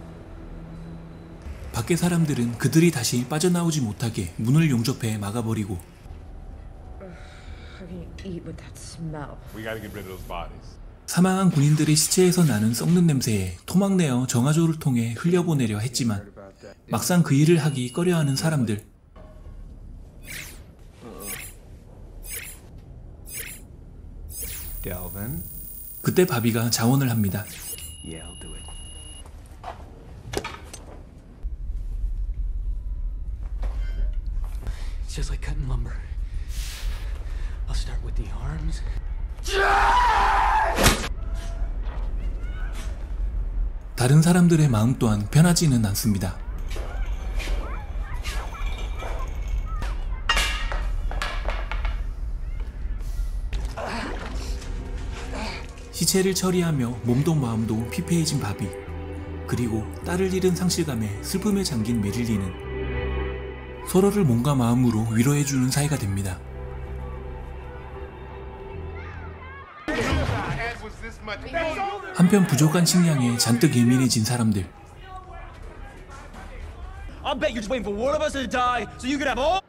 밖의 사람들은 그들이 다시 빠져나오지 못하게 문을 용접해 막아버리고 사망한 군인들의 시체에서 나는 썩는 냄새에 토막내어 정화조를 통해 흘려보내려 했지만 막상 그 일을 하기 꺼려하는 사람들. Delvin. 그때 바비가 자원을 합니다. Yeah, I'll do it. It's just like cutting lumber. I'll start with the arms. 다른 사람들의 마음 또한 편하지는 않습니다. 시체를 처리하며 몸도 마음도 피폐해진 바비, 그리고 딸을 잃은 상실감에 슬픔에 잠긴 메릴리는 서로를 몸과 마음으로 위로해주는 사이가 됩니다. 한편 부족한 식량에 잔뜩 예민해진 사람들. I bet you're just waiting for one of us to die so you can have all.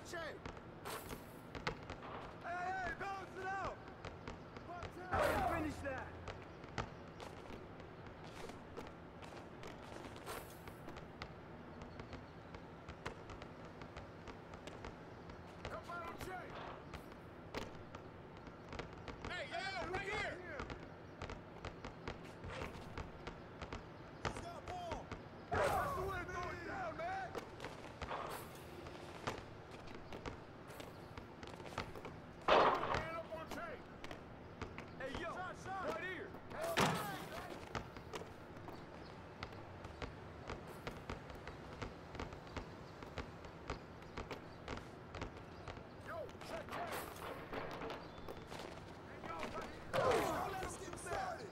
Che! Hey, hey, balance it out! Finish that! Help out on Che! Hey, yeah, right here! He's got a ball! That's the way to throw it down, man! Man up on Che! Hey, yo! Shot, shot! Right here! Hell yeah! Yo, check, check! Hey, yo, right here! Don't let us get started!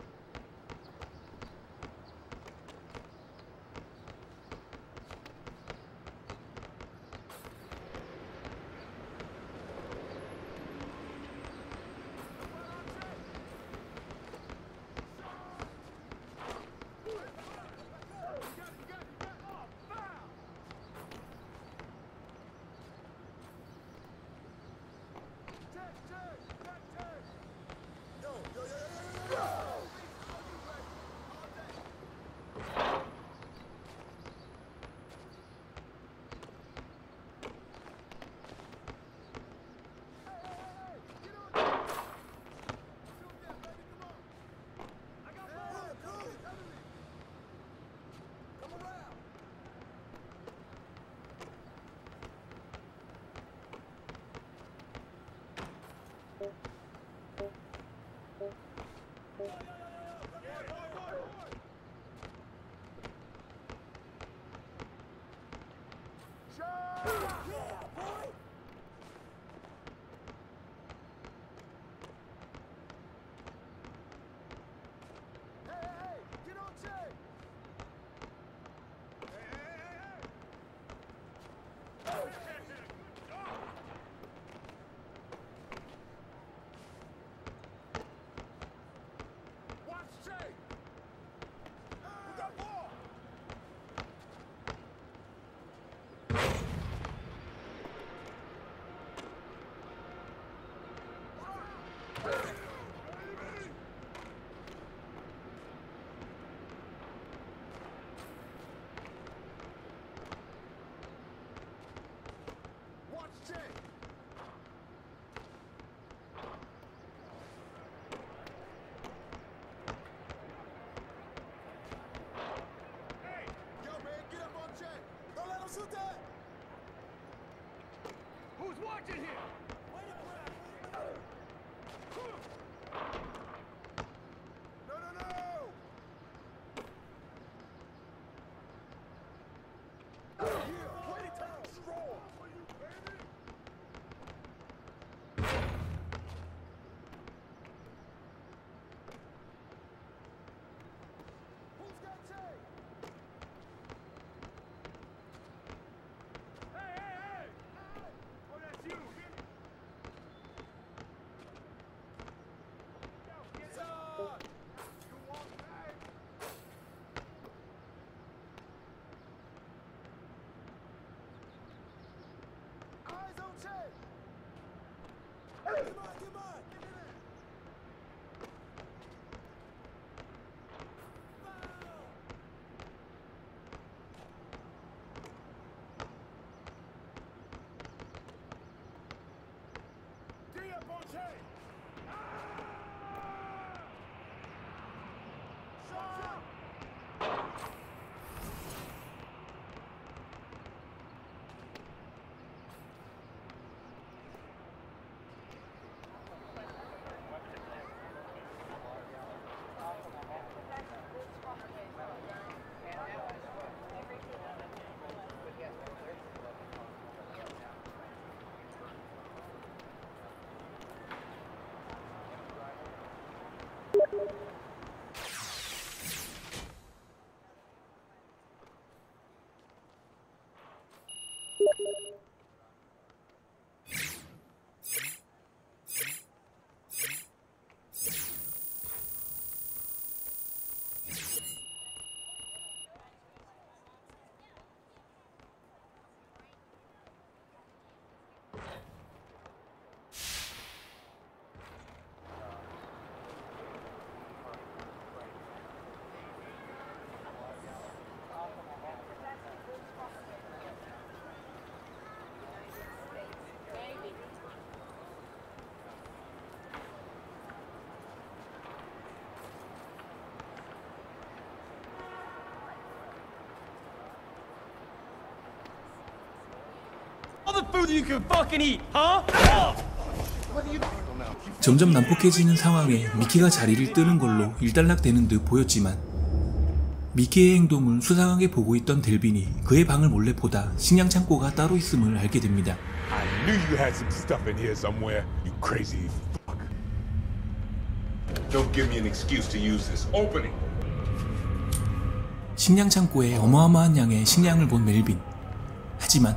Shoot that! Who's watching here? Wait a minute! No, no, no! Yeah, way to turn strong! Are you baby? Who's got Che? Eyes on Che! Come on, come on! D up on Che! Shot! food you can fucking eat, huh? 점점 난폭해지는 상황에 미키가 자리를 뜨는 걸로 일단락되는 듯 보였지만 미키의 행동을 수상하게 보고 있던 델빈이 그의 방을 몰래 보다 식량 창고가 따로 있음을 알게 됩니다. I knew you had some stuff in here somewhere, you crazy fuck. Don't give me an excuse to use this. Open it. 식량 창고에 어마어마한 양의 식량을 본 멜빈. 하지만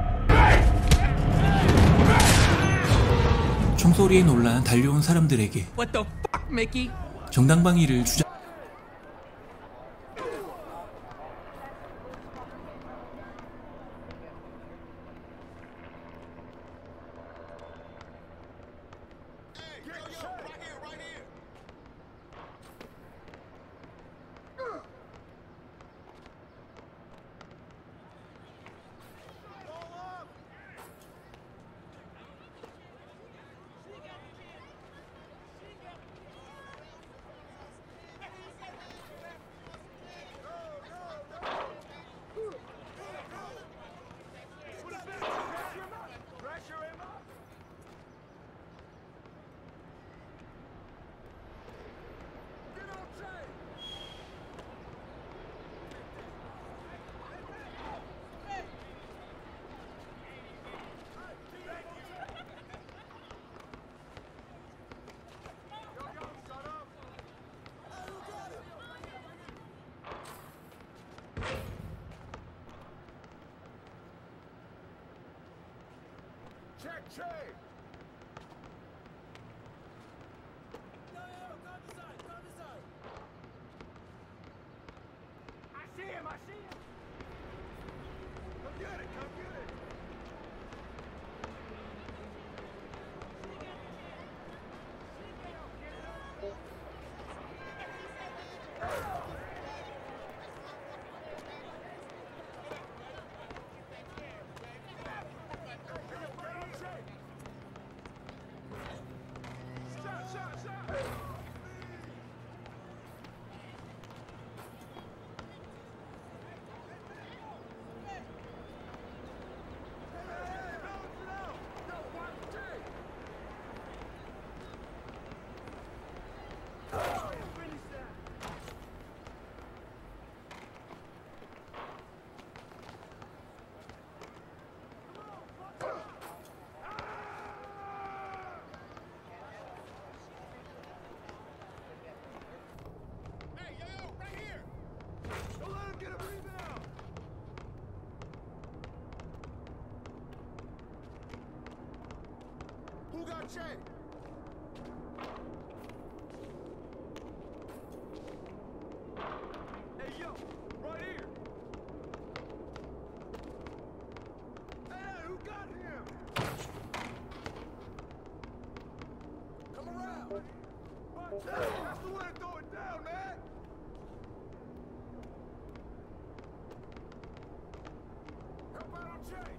총소리에 놀란 달려온 사람들에게 What the fuck, Mickey? 정당방위를 주장. Check, check. No, no, no, go this side, go this side. I see him, I see him. Come get it, come get it. Who got Che? Hey, yo, right here. Hey, who got him? Come around. But that's the way to throw it down, man. Help out on Che.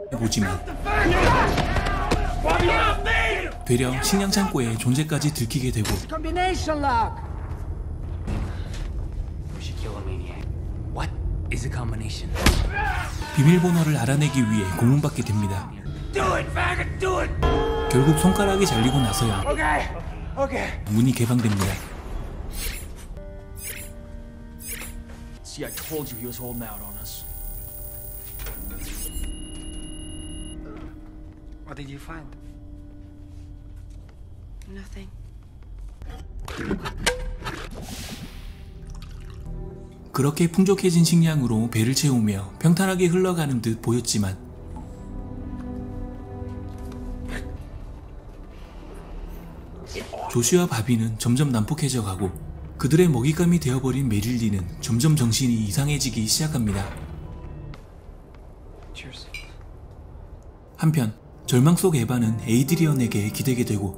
보지만 되려 식량 창고의 존재까지 들키게 되고 Combination lock. We should kill a maniac. What is a combination? 비밀번호를 알아내기 위해 고문받게 됩니다. Do it, faggot, do it. 결국 손가락이 잘리고 나서야 Okay, okay. 문이 개방됩니다. See, I told you he was holding out on us. What did you find? Nothing. 그렇게 풍족해진 식량으로 배를 채우며 평탄하게 흘러가는 듯 보였지만 조시와 바비는 점점 난폭해져 가고 그들의 먹잇감이 되어버린 메릴리는 점점 정신이 이상해지기 시작합니다. 한편 절망 속 에바는 에이드리언에게 기대게 되고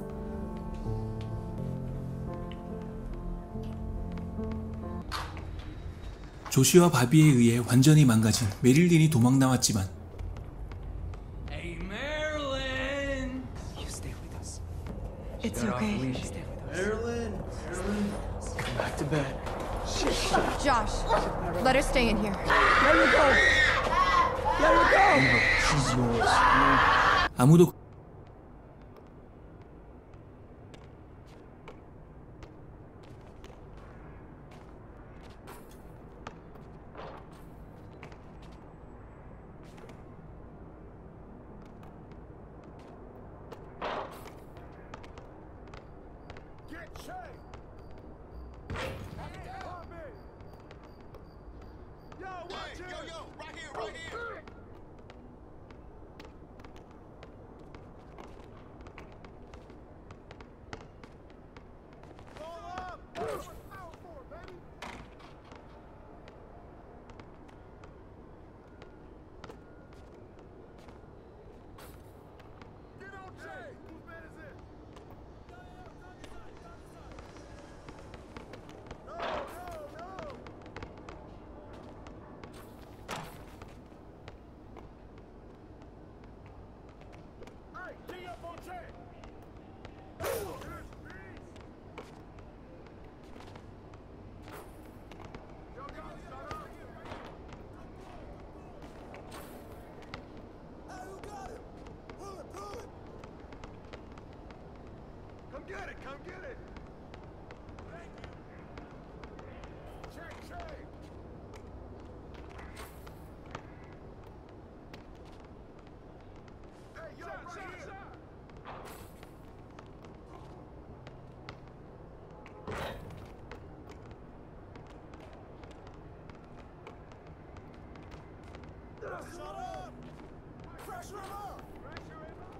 조시와 바비에 의해 완전히 망가진 메릴린이 도망 나왔지만 Hey, Marilyn. You stay with us. It's okay. Marilyn. Marilyn. Come back to bed. Josh, let her stay in here. Let her go. Let her go. She's yours. 아무도 Get it, come get it. Thank you. Check, check. Hey, yo, shot, right shot, here. Shot. Shut up! Pressure him up! Pressure him up!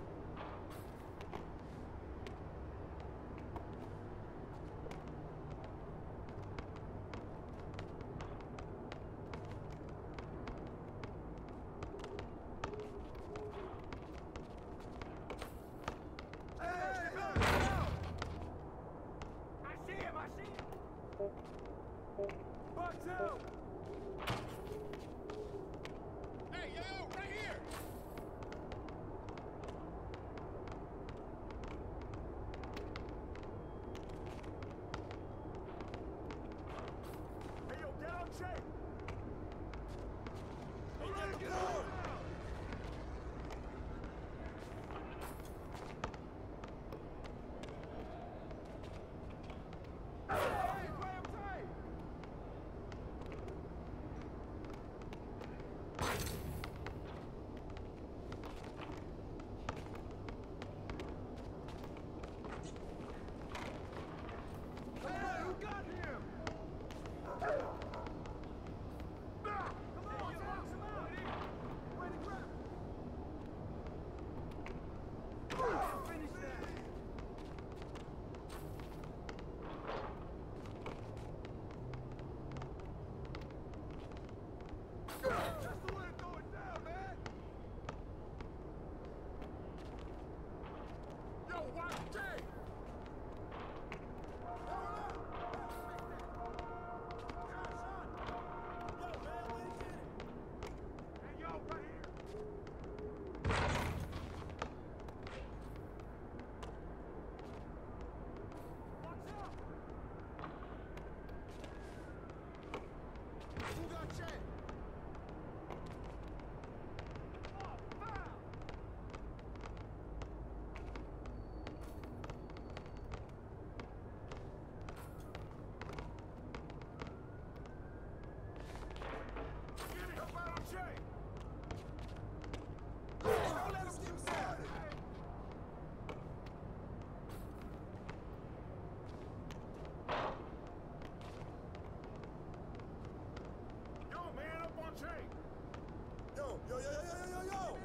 Yo, yo, yo, yo, yo, yo, yo!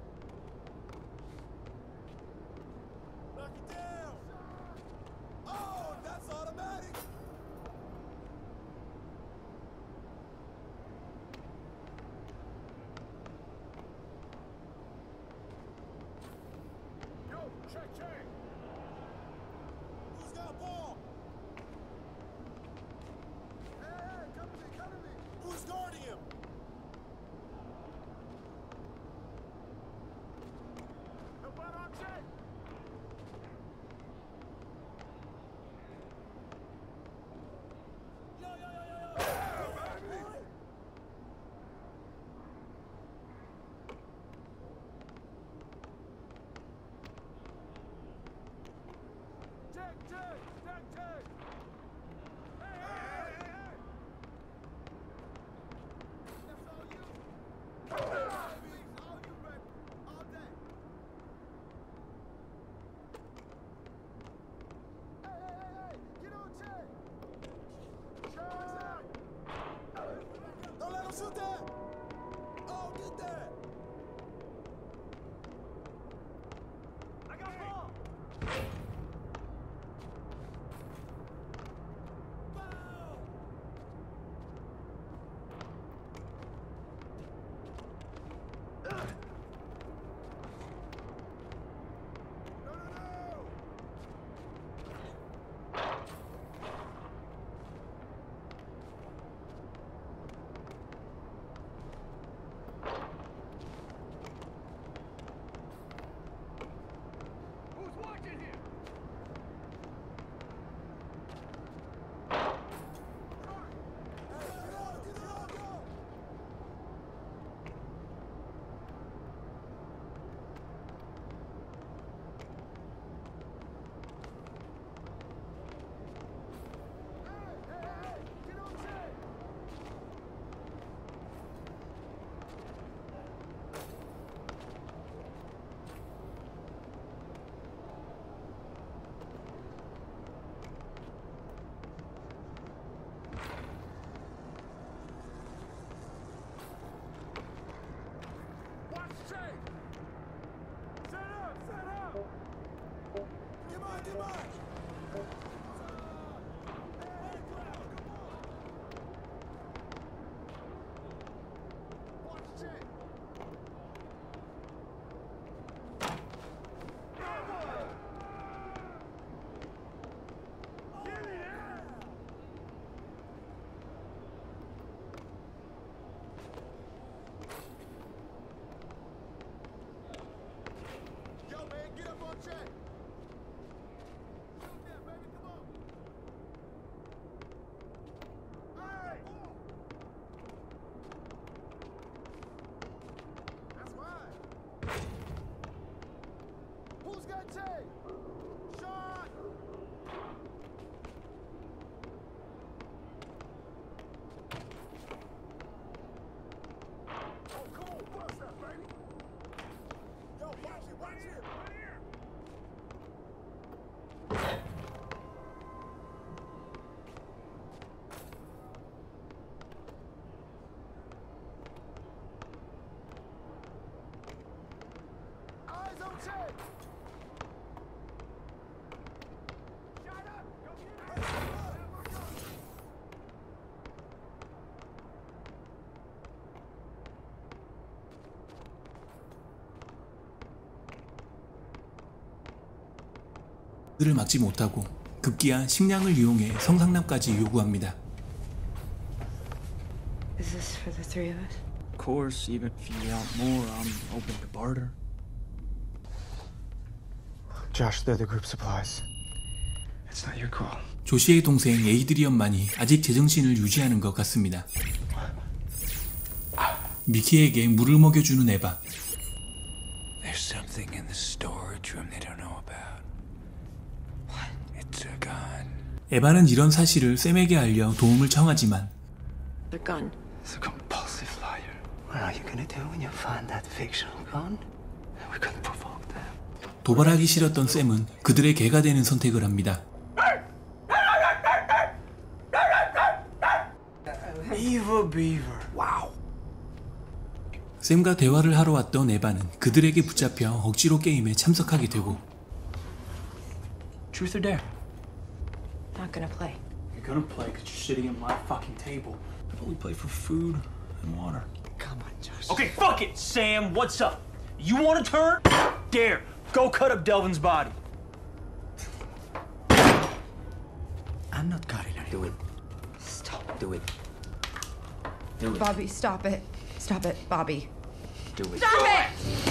Knock it down! Oh, that's automatic! Yo, check, check! Who's got ball? Hey, hey, come to me, come to me! Who's guarding him? Help out on check! Yo, yo, yo, yo, yo! Hey, baby! Check, check, check, check! Hey, hey, hey, hey! That's all you! All baby! All you, baby! All day! Hey, hey, hey, hey! Get on check! Check! Don't let him shoot that! Oh, get that! I got ball! Who's watching here? Watch check! Set up, set up! Get mine, get mine! Watch check! Get it out! Yo, man, get up on check! Shoot that, baby, come on! Hey! That's right! Who's got check? Shot! Oh, cool! Bust that, baby! Yo, watch it, watch it! Right here! Eyes on check! Shut up! Go get it! 그를 막지 못하고 급기야 식량을 이용해 성상납까지 요구합니다. Is this for the three of us? Of course, even if you want more, I'm open to barter. Josh, they're the group supplies. It's not your call. 조시의 동생 에이드리언만이 아직 제정신을 유지하는 것 같습니다. 미키에게 물을 먹여주는 에바. There's something in the storage room they don't know about. What? It's a gun. 에바는 이런 사실을 샘에게 알려 도움을 청하지만 The gun. It's a compulsive liar. What are you gonna do when you find that fictional gun? We couldn't provoke them. 도발하기 싫었던 샘은 그들의 개가 되는 선택을 합니다. Evil Beaver. Wow. 샘과 대화를 하러 왔던 에바는 그들에게 붙잡혀 억지로 게임에 참석하게 되고 Truth or dare? Not gonna play. You're gonna play because you're sitting at my fucking table. But we play for food and water. Come on, Josh. Okay, fuck it, Sam. What's up? You want to turn? Dare. Go cut up Delvin's body. I'm not cutting her. Do it. Stop. Do it. Do it. Bobby, stop it. Stop it, Bobby. Do it. Stop it!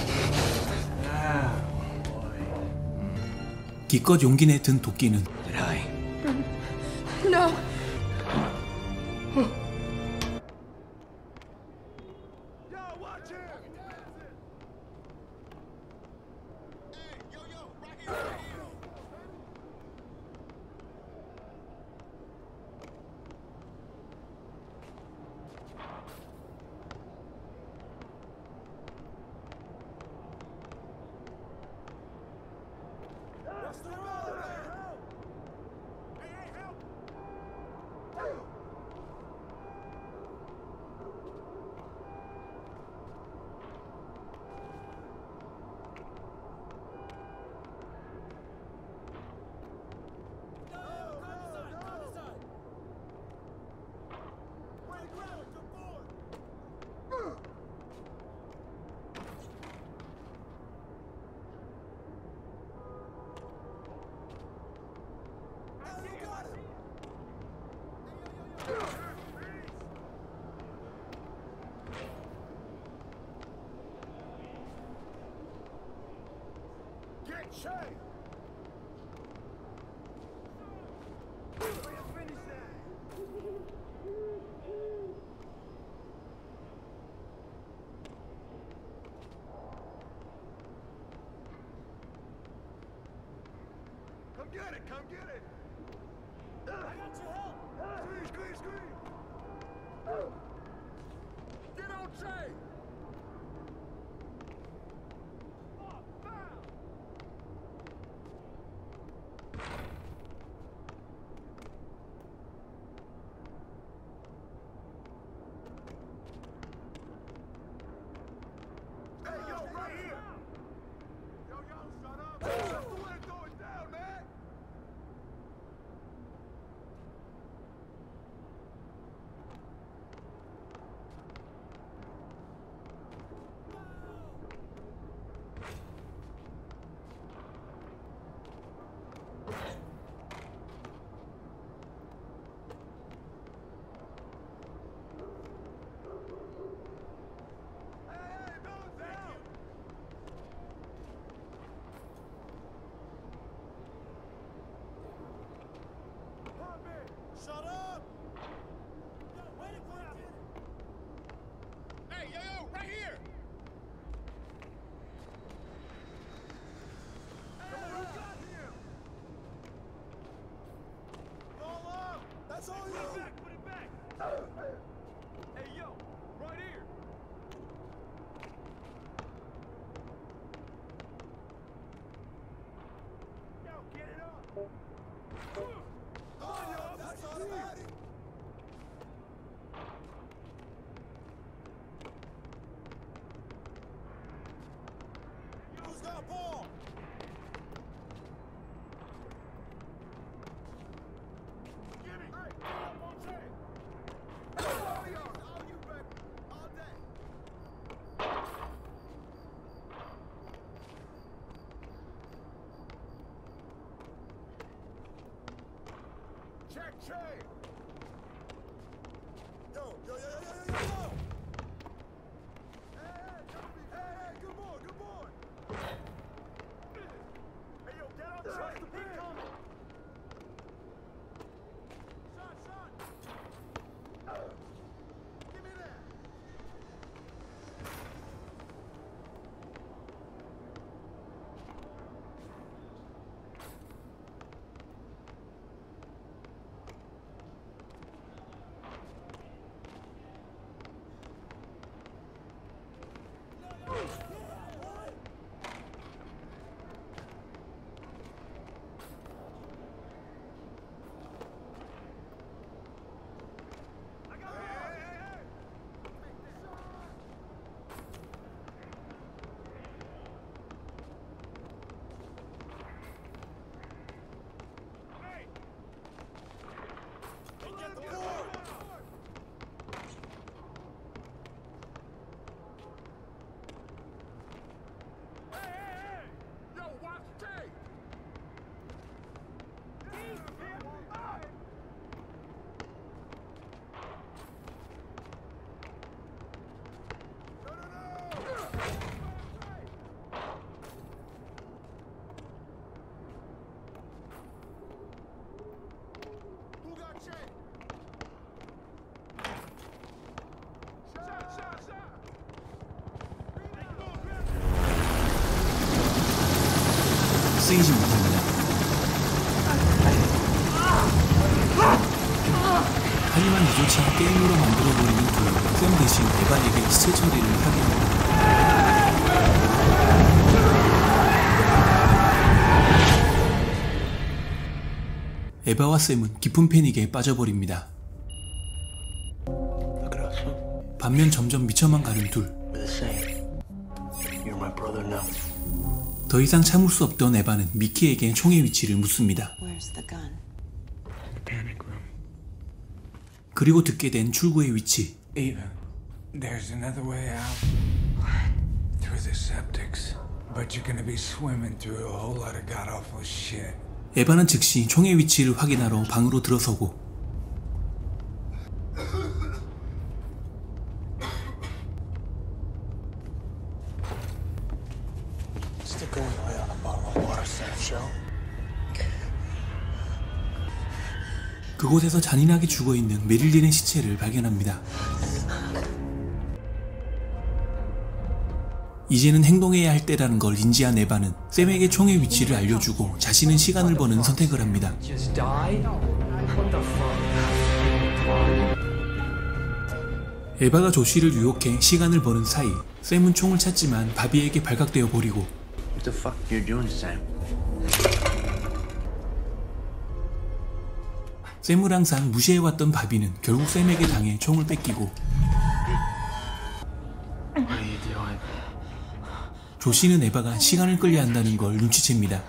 기껏 용기 내든 도끼는 Did I? No. Come get it, come get it! I got your help! Squeeze, squeeze, squeeze! Get on Trey! Hey, yo, right here! Yo, yo, shut up! That's the way to throw it down, man! Shut up! Yo, wait a grab it! Hey, yo, yo, right here! Hey, who got him? All up! That's all you! Put it back, put it back! Hey, yo, right here! Yo, get it up! That's all about it. Who's got ball? Give me. Hey, get up on train. All yours, all you, baby, all day. Check, check. Yo, yo, yo, yo, yo, yo, yo. Hey, hey, hey, hey, good boy, good boy. Hey, yo, get on track. The big coming. Shot, shot. Give me that. 쓰이지 못합니다. 하지만 이조차 게임으로 만들어버리는 둘, 샘 대신 에반에게 시체 처리를 하게 합니다. 에바와 샘은 깊은 패닉에 빠져버립니다. 반면 점점 미쳐만 가는 둘. 더 이상 참을 수 없던 에바는 미키에게 총의 위치를 묻습니다. 그리고 듣게 된 출구의 위치. Eva, there's another way out. Through the septics. But you're gonna be swimming through a whole lot of god-awful shit. 에바는 즉시 총의 위치를 확인하러 방으로 들어서고 Stick going away on a bottle of water, Sam Show. 그곳에서 잔인하게 죽어있는 메릴린의 시체를 발견합니다. 이제는 행동해야 할 때라는 걸 인지한 에바는 샘에게 총의 위치를 알려주고 자신은 시간을 버는 선택을 합니다. 에바가 조시를 유혹해 시간을 버는 사이 샘은 총을 찾지만 바비에게 발각되어 버리고 What the fuck you doing, Sam? 샘을 항상 무시해왔던 바비는 결국 샘에게 당해 총을 뺏기고 조시는 에바가 시간을 끌려 한다는 걸 눈치챕니다.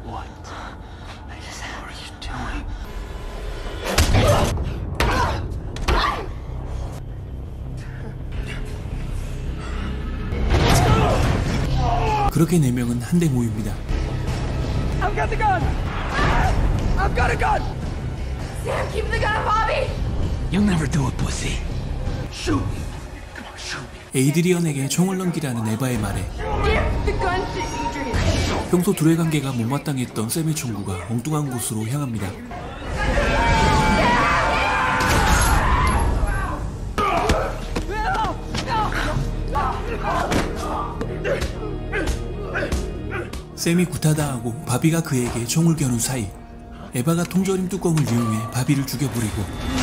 그렇게 네 명은 한데 모입니다. I've got the gun! I've got a gun! Sam, keep the gun, Bobby! You'll never do it, pussy. Shoot! 에이드리언에게 총을 넘기라는 에바의 말에 The gun shit, Adrian! 평소 둘의 관계가 못마땅했던 샘의 총구가 엉뚱한 곳으로 향합니다. 샘이 구타당하고 바비가 그에게 총을 겨눈 사이 에바가 통조림 뚜껑을 이용해 바비를 죽여버리고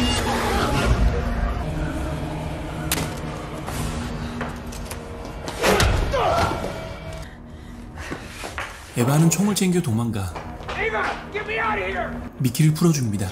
에바는 총을 챙겨 도망가 Eva, get me out of here! 미키를 풀어줍니다.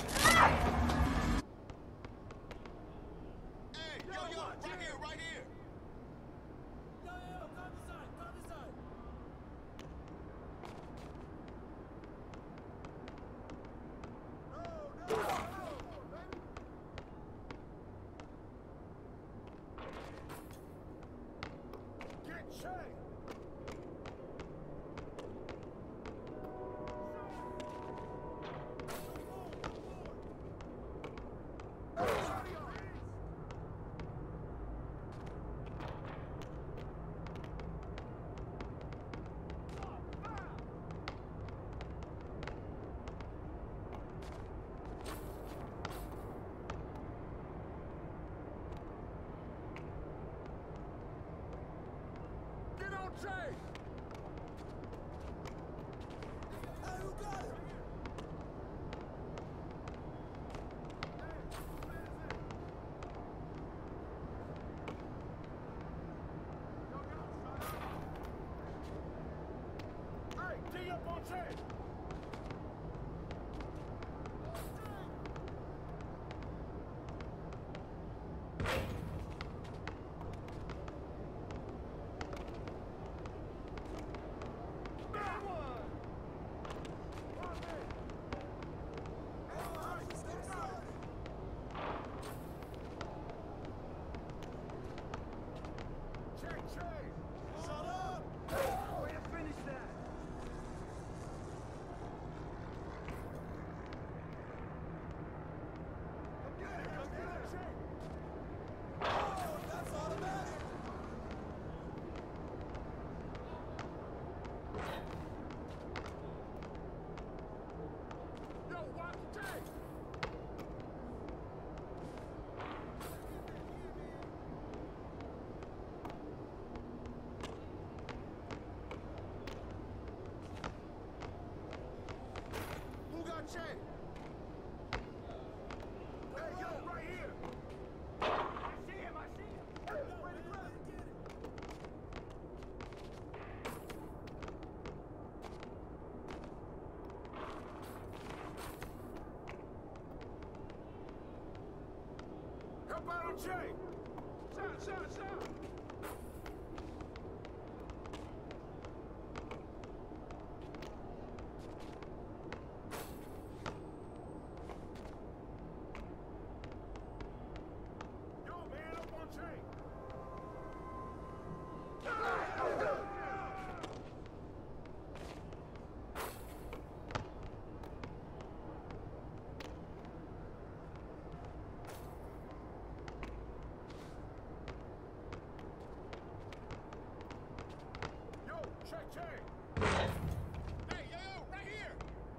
Jump out on Jay! Shot, shot, shot! Yo, man, up on Jay! Check, check! Hey, yo, yo, right here!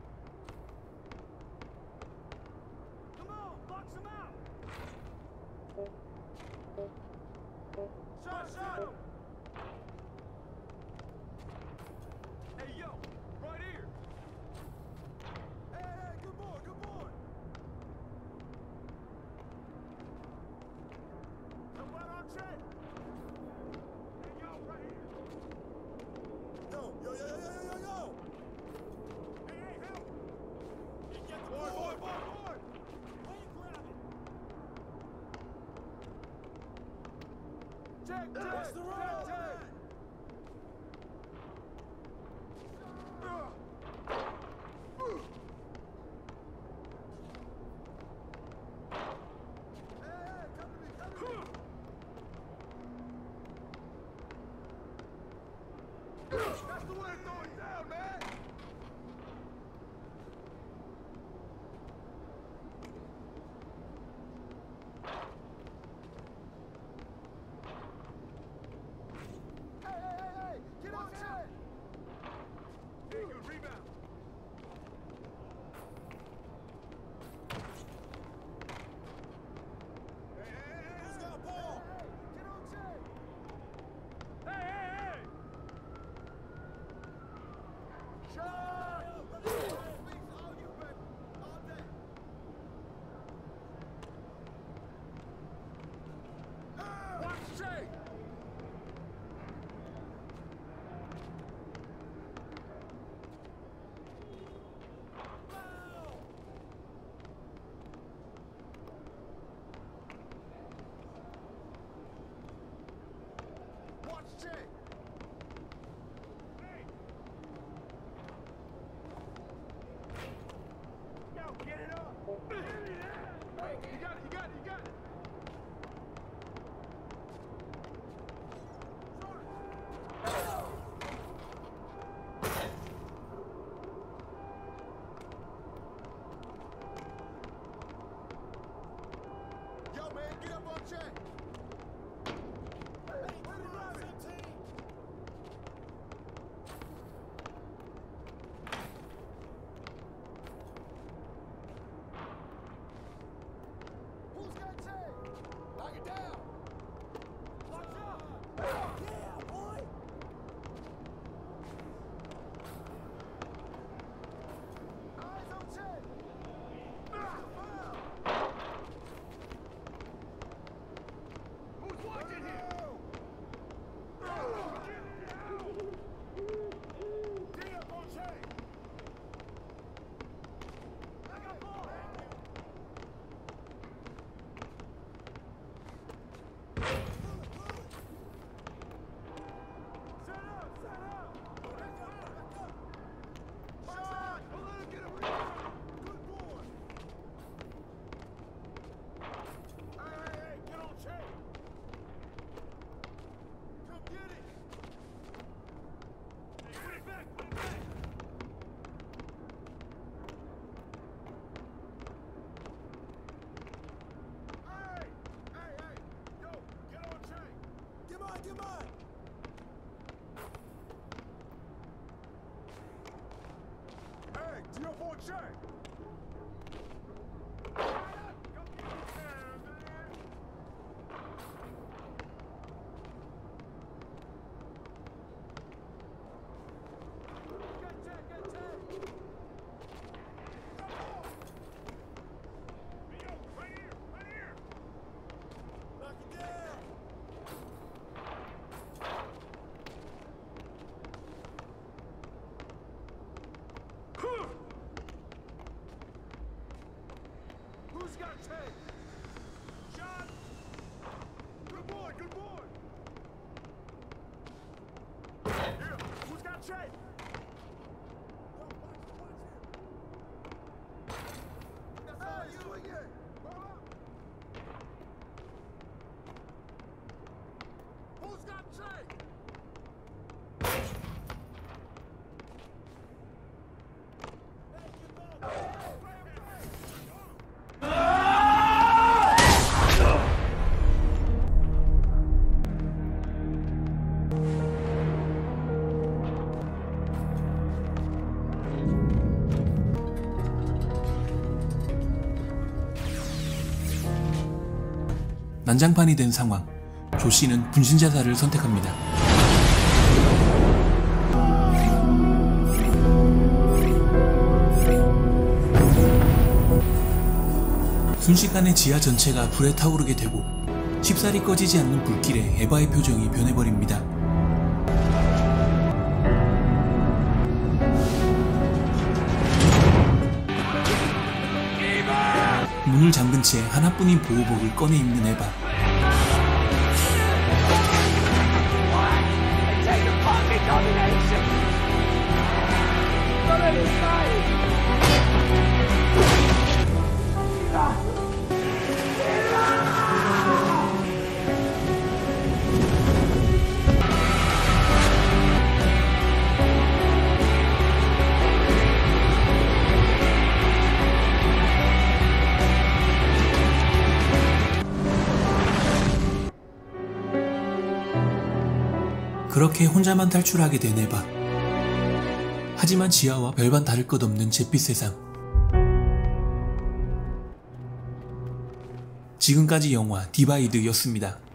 Come on, box him out! Shot, shot him! Hey, yo, right here! Hey, hey, good boy, good boy! Come on, on check! Hey, yo, right here! Yo, yo, yo, yo, yo, yo, yo! Hey, hey, help! You get the boy, boy, boy, boy! Why you grabbing? Check, check, That's the check, check! Hey, hey, come to me, come to me! That's the way it's going down, man! Hey, hey, hey, hey! Get on check! Hey, good rebound! Hey, hey, hey! Who's got ball? Hey, hey, get on check! Hey, hey, hey! Shot! All you, baby. All day. Watch Jay! Watch Jay! Get it up! Hey, you got it, you got it, you got it! Yo, man, get up on check! Hey, get it up, seventeen! Who's got Jay? Knock it down! Watch out! Yeah, boy! Eyes on Jay! Who's watching here? Get up on Jay! I got ball! Set up! Set up! Shot! Don't let him get a rebound! Good boy! Hey, hey, hey! Get on Jay! Come get it! Hey, put it back! Put it back! Hey! Hey, hey! Yo! Get on Jay! Get mine! Get mine! Hey! Get up on Jay! Get Jay! Get Jay! Hey, yo! Right here! Right here! Knock it down! 난장판이 된 상황. 조 씨는 분신자살을 선택합니다. 순식간에 지하 전체가 불에 타오르게 되고 쉽사리 꺼지지 않는 불길에 에바의 표정이 변해버립니다. 문을 잠근 채 하나뿐인 보호복을 꺼내 입는 에바. 그렇게 혼자만 탈출하게 된 에바. 하지만 지하와 별반 다를 것 없는 잿빛 세상. 지금까지 영화 디바이드였습니다.